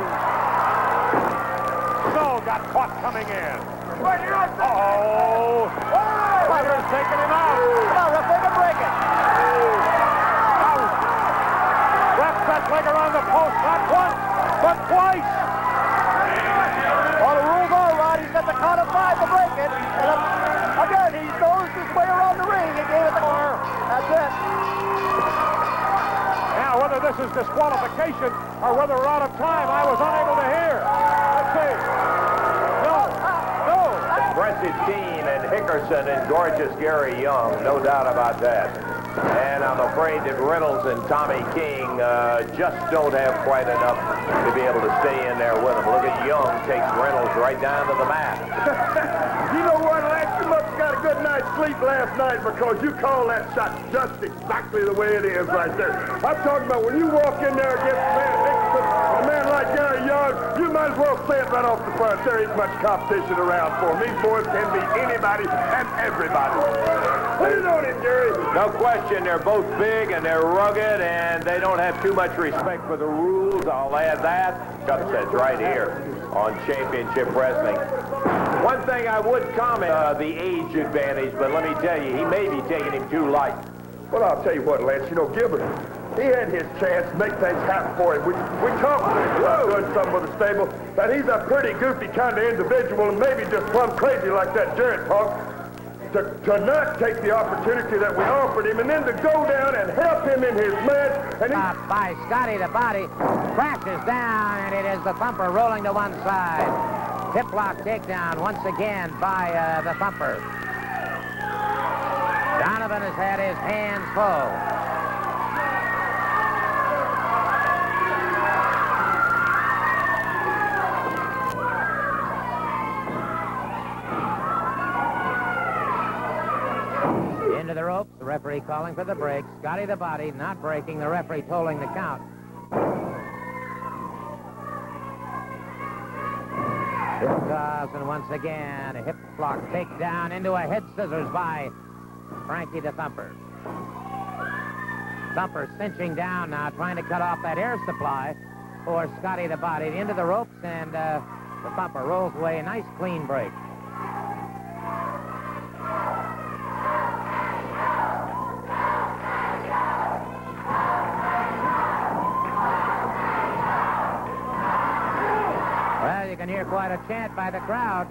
Snow got caught coming in. Uh-oh. Slater's taking him out. Come on, ref, make him break it. Out. Ref set Slater on the post, not once, but twice. Well, the rules are, Rod, he's got the count of 5 to break it. And again, he goes his way around the ring. He gave it the corner. That's it. Now, whether this is disqualification or whether we're out of time, I was unable to hear. Let's see. No. Impressive team, and Hickerson and gorgeous Gary Young, no doubt about that. And I'm afraid that Reynolds and Tommy King just don't have quite enough to be able to stay in there with them. Look at Young takes Reynolds right down to the mat. You know what, Lex? You must have got a good night's sleep last night because you called that shot just exactly the way it is right there. I'm talking about when you walk in there against a man Hickerson, a man like Gary Young, you might as well say it right off the front. There ain't much competition around for them. These boys can be anybody and everybody. What do you know him, Gary? No question, they're both big and they're rugged and they don't have too much respect for the rules. I'll add that. Chuck says right here on Championship Wrestling. One thing I would comment, the age advantage, but let me tell you, he may be taking him too light. Well, I'll tell you what, Lance, you know, Gilbert, he had his chance to make things happen for him. We talked to him about doing something with the stable, but he's a pretty goofy kind of individual and maybe just plumb crazy like that Jarrett talk. to not take the opportunity that we offered him, and then to go down and help him in his match. And by Scotty the Body, crashes down, and it is the Thumper rolling to one side. Hip lock takedown once again by the Thumper. Donovan has had his hands full. Into the ropes, the referee calling for the break. Scotty the Body not breaking, the referee tolling the count. Hip toss, and once again, a hip lock takedown into a head scissors by Frankie the Thumper. Thumper cinching down now, trying to cut off that air supply for Scotty the Body. Into the ropes, and the Thumper rolls away. A nice clean break. Well, you can hear quite a chant by the crowd.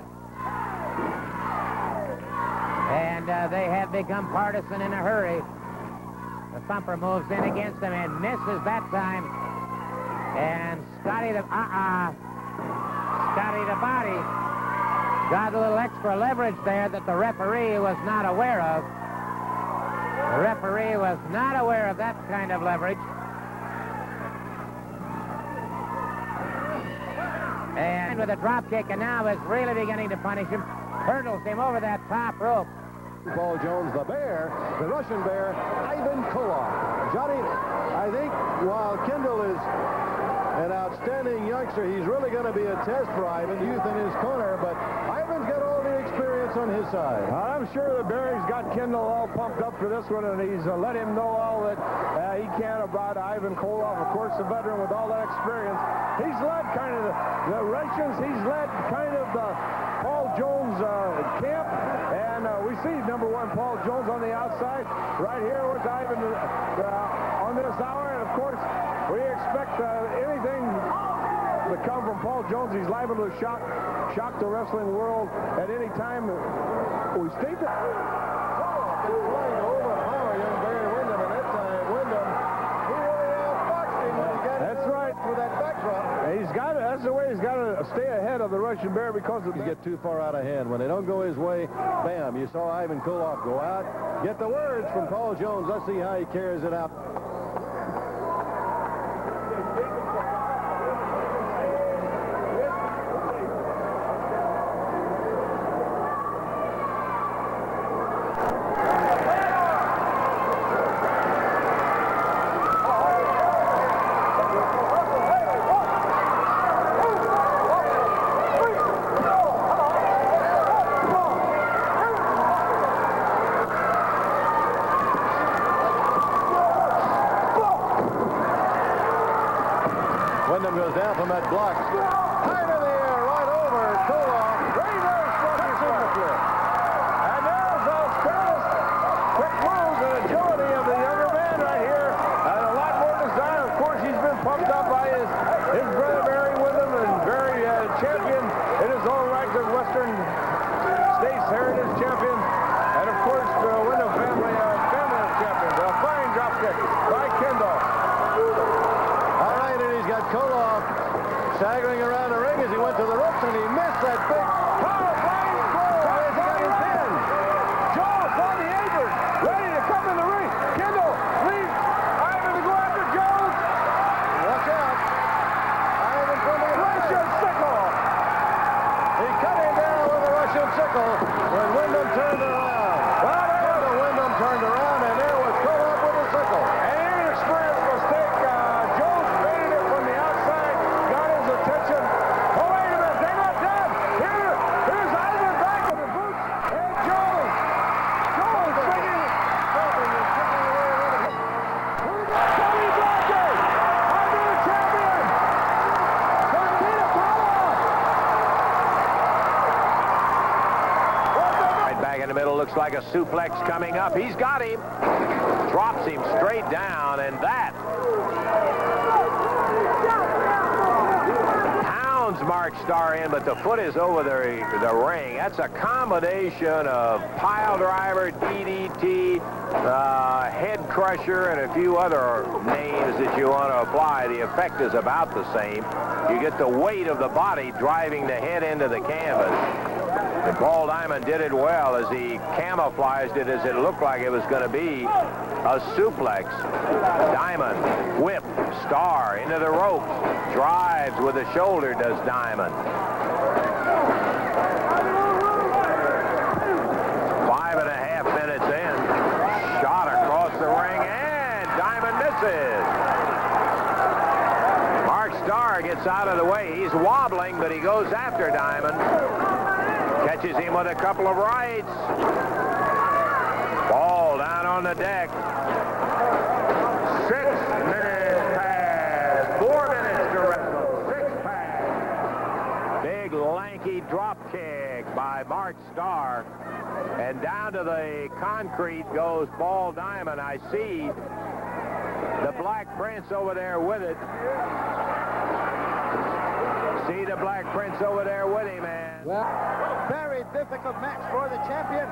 And they have become partisan in a hurry. The Thumper moves in against him and misses that time. And Scotty the Body got a little extra leverage there that the referee was not aware of. The referee was not aware of that kind of leverage. And with a drop kick, and now is really beginning to punish him. Hurdles him over that top rope. Paul Jones, the Bear, the Russian Bear, Ivan Koloff. Johnny, I think while Kendall is an outstanding youngster, he's really going to be a test for Ivan, youth in his corner, but Ivan's got all the experience on his side. I'm sure the Bear's got Kendall all pumped up for this one, and he's let him know all that he can about Ivan Koloff. Of course, a veteran with all that experience. He's led kind of the Russians. He's led kind of the Paul Jones camp, and we see number one Paul Jones on the outside right here with Ivan on this hour, and of course we expect anything to come from Paul Jones. He's liable to shock the wrestling world at any time. We state that. Trying to overpower young Barry Windham, and that time Windham, he really outboxed him when he got That's right. with that backdrop. That's the way he's got to stay ahead of the Russian Bear, because he get too far out of hand. When they don't go his way, bam, you saw Ivan Koloff go out. Get the words from Paul Jones. Let's see how he carries it out. Windham goes down from that block. High to the air, right over Koloff. Reverse structure signature. And there's those quick moves and agility of the younger man right here. And a lot more desire. Of course, he's been pumped up by his brother Barry Windham, and Barry champion in his own right, the Western States Heritage champion. And of course, the Windham family of champions. A fine drop kick by Kendall. Koloff staggering around the ring as he went to the ropes, and he missed that big power flying throw. He got him pinned. Jones on the apron, ready to come in the ring. Kendall leads Ivan to go after Jones. Watch out. Ivan from the Russian sickle. He cut him down with a Russian sickle when Windham turned around. Well, Windham turned around, and there was Koloff with a sickle. An inexperienced mistake. Jones made it from the outside, got his attention. Oh, wait a minute, they're not done. Here's Ivan back in the boots, and Jones. Jones bringing it. Tony Blanche, our new champion. Martina Koloff. Right back in the middle, looks like a suplex coming up. He's got him. Drops him straight down, and that comes Mark Starr in, but the foot is over the ring. That's a combination of pile driver, DDT, head crusher, and a few other names that you want to apply. The effect is about the same. You get the weight of the body driving the head into the canvas. And Paul Diamond did it well as he camouflaged it as it looked like it was going to be a suplex. Diamond, whip, Starr into the ropes, drives with the shoulder, does Diamond. 5.5 minutes in, shot across the ring, and Diamond misses. Mark Starr gets out of the way. He's wobbling, but he goes after Diamond. Catches him with a couple of rights. Ball down on the deck. 6 minutes past. 4 minutes to wrestle. 6 past. Big lanky drop kick by Mark Starr. And down to the concrete goes Paul Diamond. I see the Black Prince over there with it. See the Black Prince over there with him, man. Well, very difficult match for the champion.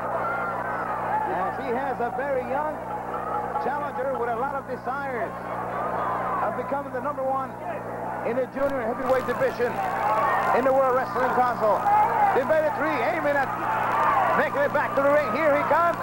As he has a very young challenger with a lot of desires of becoming the #1 in the junior heavyweight division in the World Wrestling Council. Division 3, aiming at making it back to the ring. Here he comes.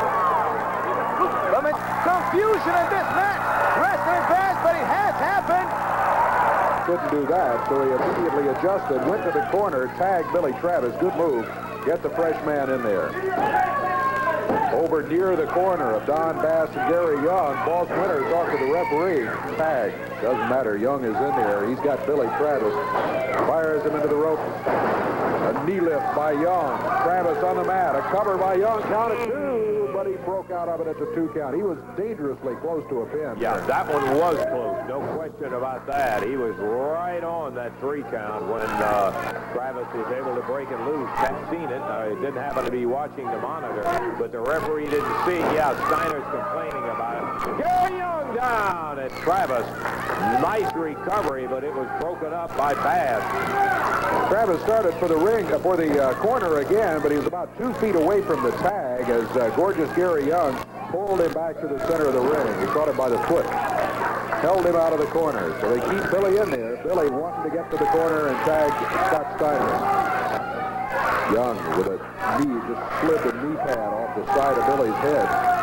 Some confusion in this match. Wrestling fans, but it has happened. Couldn't do that, so he immediately adjusted, went to the corner, tagged Billy Travis. Good move. Get the fresh man in there. Over near the corner of Don Bass and Gary Young. Boss Winters off to the referee. Tag. Doesn't matter. Young is in there. He's got Billy Travis. Fires him into the ropes. A knee lift by Young. Travis on the mat. A cover by Young. Count of 2, but he broke out of it at the 2 count. He was dangerously close to a pin. Yeah, that one was close. No question about that. He was right on that 3 count when Travis was able to break it loose. Hadn't seen it. He didn't happen to be watching the monitor, but the referee didn't see. Yeah, Steiner's complaining about it. Gary Young down at Travis. Nice recovery, but it was broken up by Bass. Travis started for the ring, for the corner again, but he was about 2 feet away from the tag as gorgeous Gary Young pulled him back to the center of the ring. He caught him by the foot. Held him out of the corner. So they keep Billy in there. Billy wanting to get to the corner and tag Scott Steiner. Young with a knee, just slid the knee pad off the side of Billy's head.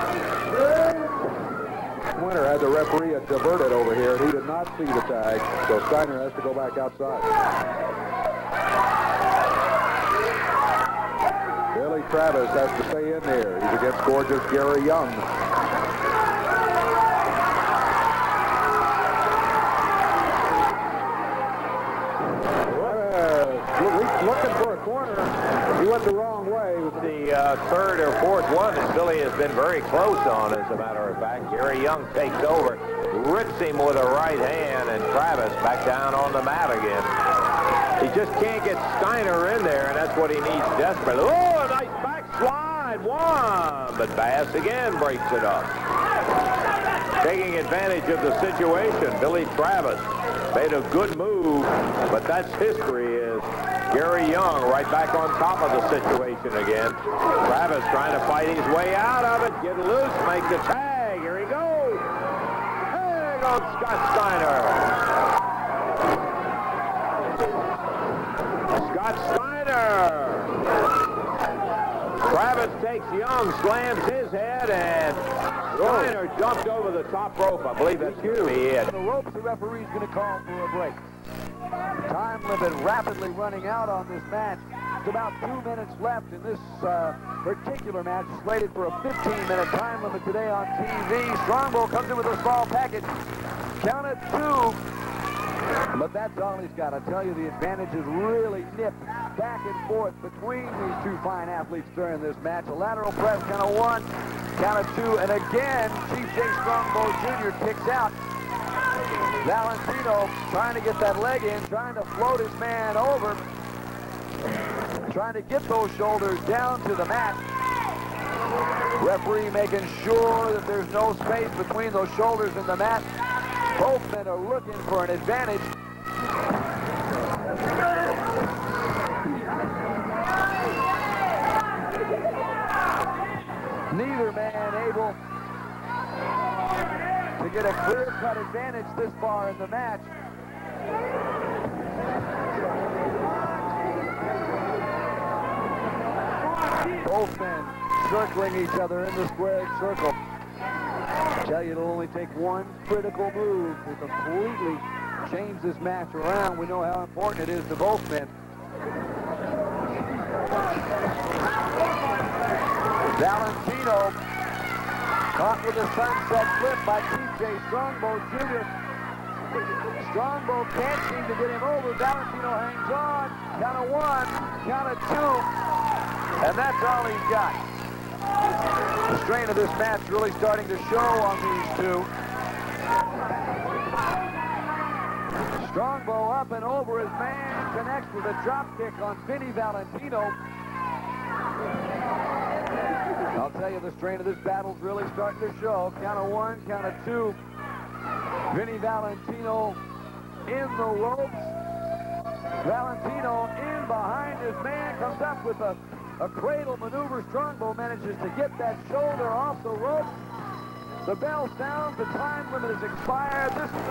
Winter had the referee diverted over here. He did not see the tag, so Steiner has to go back outside. Billy Travis has to stay in there. He's against gorgeous Gary Young. Looking for a corner. He went the wrong way. The 3rd or 4th one that Billy has been very close on, as a matter of fact. Gary Young takes over, rips him with a right hand, and Travis back down on the mat again. He just can't get Steiner in there, and that's what he needs desperately. Oh, a nice backslide, 1, but Bass again breaks it up. Taking advantage of the situation, Billy Travis made a good move, but that's history. Is Gary Young right back on top of the situation again. Travis trying to fight his way out of it, get loose, make the tag. Here he goes. There goes Scott Steiner. Scott Steiner. Travis takes Young, slams his head, and Steiner jumped over the top rope. I believe that's going to be it. The ropes, the referee's going to call for a break. Time limit rapidly running out on this match. It's about 2 minutes left in this particular match, slated for a 15-minute time limit today on TV. Strongbow comes in with a small package. Count it 2. But that's all he's got. I tell you, the advantage is really nipped back and forth between these 2 fine athletes during this match. A lateral press, count of 1, count of 2, and again, Chief J. Strongbow Jr. kicks out. Valentino trying to get that leg in, trying to float his man over, trying to get those shoulders down to the mat. Referee making sure that there's no space between those shoulders and the mat. Both men are looking for an advantage. Neither man able to get a clear-cut advantage this far in the match. Both men circling each other in the squared circle. I tell you, it'll only take one critical move to completely change this match around. We know how important it is to both men. Valentino caught with a sunset flip by T.J. Strongbow Jr. Strongbow can't seem to get him over. Valentino hangs on. Count of one, count of two, and that's all he's got. The strain of this match really starting to show on these two. Strongbow up and over his man, connects with a drop kick on Vinny Valentino. I'll tell you, the strain of this battle's really starting to show. Count of one, count of two. Vinny Valentino in the ropes. Valentino in behind his man, comes up with a cradle maneuver. Strongbow manages to get that shoulder off the rope. The bell sounds, the time limit is expired.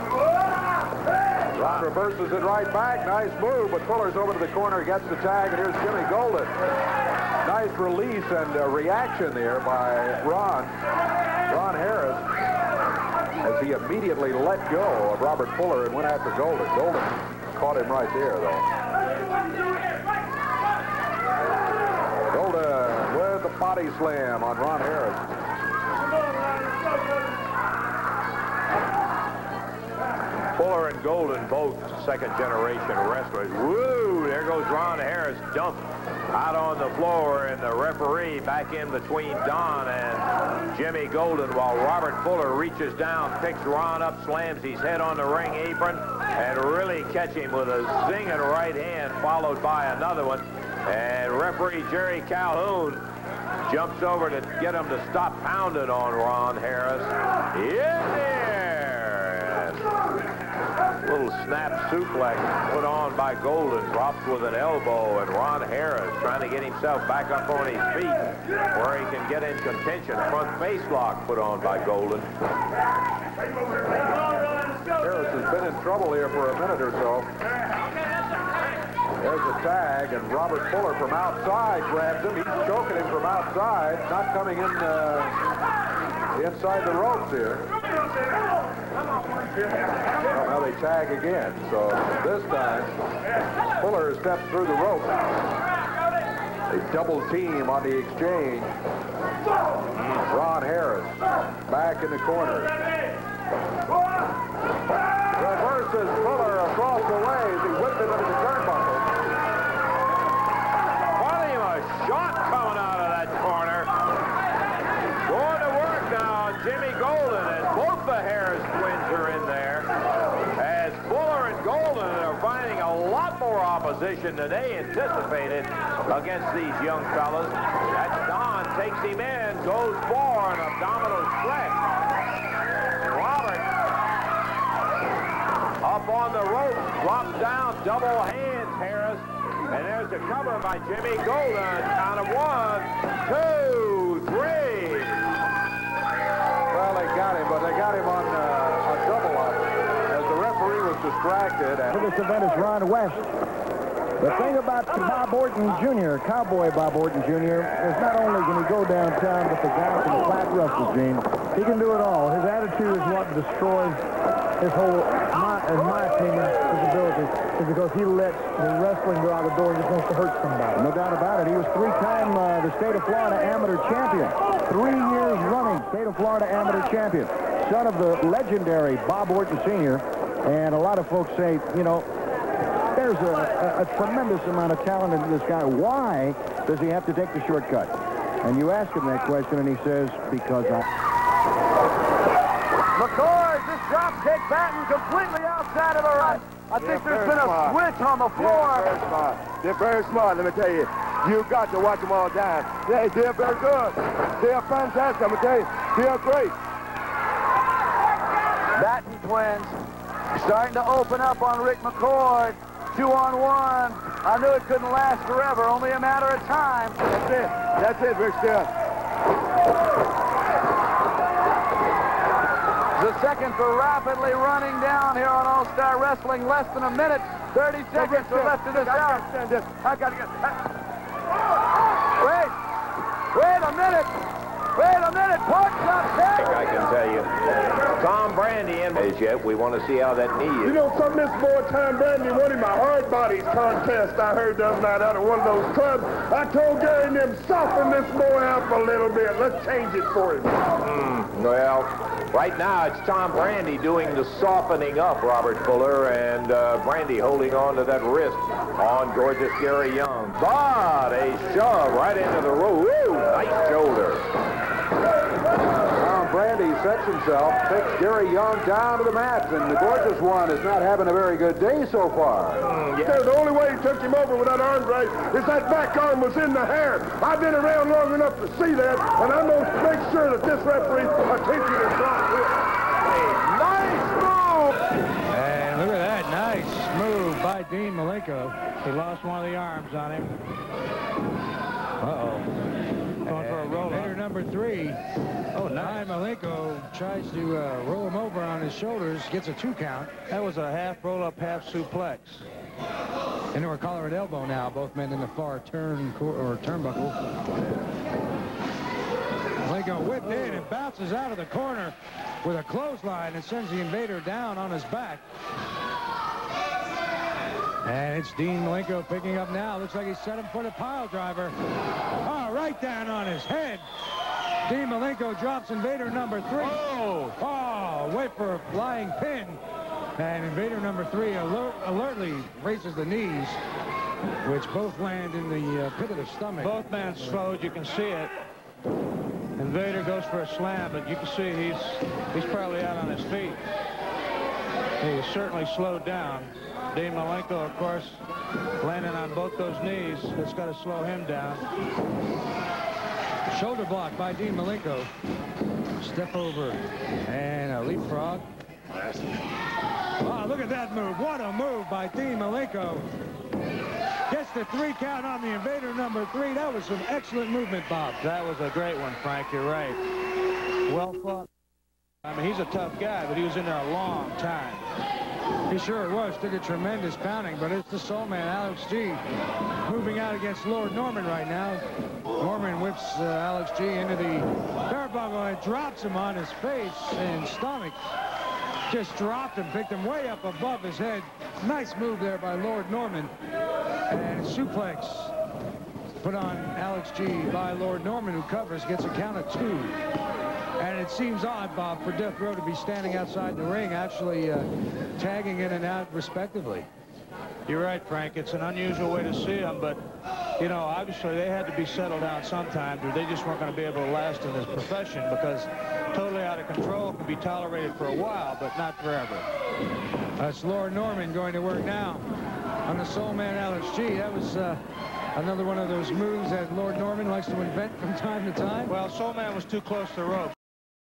Ron reverses it right back. Nice move, but Fuller's over to the corner, gets the tag, and here's Jimmy Golden. Nice release and reaction there by Ron Harris, as he immediately let go of Robert Fuller and went after Golden. Golden caught him right there, though. Golden with the body slam on Ron Harris. Fuller and Golden, both second-generation wrestlers. Woo! There goes Ron Harris, dumped out on the floor, and the referee back in between Don and Jimmy Golden, while Robert Fuller reaches down, picks Ron up, slams his head on the ring apron, and really catch him with a zinging right hand, followed by another one. And referee Jerry Calhoun jumps over to get him to stop pounding on Ron Harris. In there! Little snap suplex put on by Golden, drops with an elbow, and Ron Harris trying to get himself back up on his feet where he can get in contention. Front face lock put on by Golden. Harris has been in trouble here for a minute or so. There's a tag, and Robert Fuller from outside grabs him. He's choking him from outside, not coming in inside the ropes here. Well, now they tag again, so this time Fuller steps through the rope. A double team on the exchange. Ron Harris back in the corner. Reverses Fuller across the way as he whipped it into the turnbuckle. Funny, a shot coming out of that corner. Going to work now, Jimmy Golden, and both the Harris twins are in there. As Fuller and Golden are finding a lot more opposition than they anticipated against these young fellas. That's Don, takes him in, goes for an abdominal stretch. Robert up on the rope, drops down, double hands Harris, and there's a cover by Jimmy Golden. Count of 1, 2, 3. Well, they got him, but they got him on a double up as the referee was distracted. This event is Ron West. The thing about Bob Orton Jr., Cowboy Bob Orton Jr., is not only can he go downtown with the guys in the flat Russell Gene, he can do it all. His attitude is what destroys his whole, in my opinion, his ability, is because he lets the wrestling go out the door and just wants to hurt somebody. No doubt about it. He was three-time the state of Florida amateur champion. 3 years running state of Florida amateur champion. Son of the legendary Bob Orton Sr. And a lot of folks say, you know, there's a tremendous amount of talent in this guy. Why does he have to take the shortcut? And you ask him that question, and he says, because I... McCord just drop kick Batten completely outside of the right. I think there's been a switch on the floor. They're very smart. They're very smart, let me tell you. You've got to watch them all down. They're very good. They're fantastic, I'm going to tell you. They're great. Batten twins starting to open up on Rick McCord. 2-on-1. I knew it couldn't last forever, only a matter of time. That's it. That's it, Rick Steele. The second for rapidly running down here on All-Star Wrestling. Less than a minute, 30 seconds are left in this hour. I got to get... Wait a minute. Wait a minute. Pork chop. I can tell you, Tom Brandy in as yet. We want to see how that knee is. You know something, this boy Tom Brandy won him a hard bodies contest I heard the other night out of one of those clubs. I told Gary and them, soften this boy up a little bit. Let's change it for him. Well, right now it's Tom Brandy doing the softening up, Robert Fuller, and Brandy holding on to that wrist on Gorgeous Gary Young. But a shove right into the rope. Woo, nice shoulder. Tom Brandy sets himself, takes Gary Young down to the mat, and the Gorgeous One is not having a very good day so far. Yeah, the only way he took him over with that arm drag is that back arm was in the hair. I've been around long enough to see that, and I'm going to make sure that this referee's attention is brought to it. Nice move! And look at that, nice move by Dean Malenko. He lost one of the arms on him. Uh-oh. Going for a roll. Hitter number 3. Oh, nice. Malenko tries to roll him over on his shoulders, gets a 2 count. That was a half roll-up, half suplex. Into a collar and elbow now, both men in the far turnbuckle. Malenko whipped in and bounces out of the corner with a clothesline and sends the Invader down on his back. And it's Dean Malenko picking up now. Looks like he set him for the pile driver. Oh, right down on his head. Dean Malenko drops Invader number 3. Oh, wait for a flying pin. And Invader number 3 alertly raises the knees, which both land in the pit of the stomach. Both men slowed. You can see it. Invader goes for a slam, but you can see he's probably out on his feet. He's certainly slowed down. Dean Malenko, of course, landing on both those knees. It's got to slow him down. Shoulder block by Dean Malenko. Step over and a leapfrog. Oh, look at that move. What a move by Dean Malenko. Gets the 3 count on the Invader number 3. That was some excellent movement, Bob. That was a great one, Frank. You're right. Well fought. I mean, he's a tough guy, but he was in there a long time. He sure was. Took a tremendous pounding, but it's the Soul Man, Alex G, moving out against Lord Norman right now. Norman whips Alex G into the turnbuckle and drops him on his face and stomach. Just dropped him, picked him way up above his head. Nice move there by Lord Norman. And suplex put on Alex G by Lord Norman, who covers, gets a count of 2. And it seems odd, Bob, for Death Row to be standing outside the ring, actually tagging in and out respectively. You're right, Frank. It's an unusual way to see them, but, you know, obviously they had to be settled down sometimes, or they just weren't going to be able to last in this profession, because totally out of control can be tolerated for a while, but not forever. That's Lord Norman going to work now on the Soul Man, Alex G. That was another one of those moves that Lord Norman likes to invent from time to time. Well, Soul Man was too close to the ropes.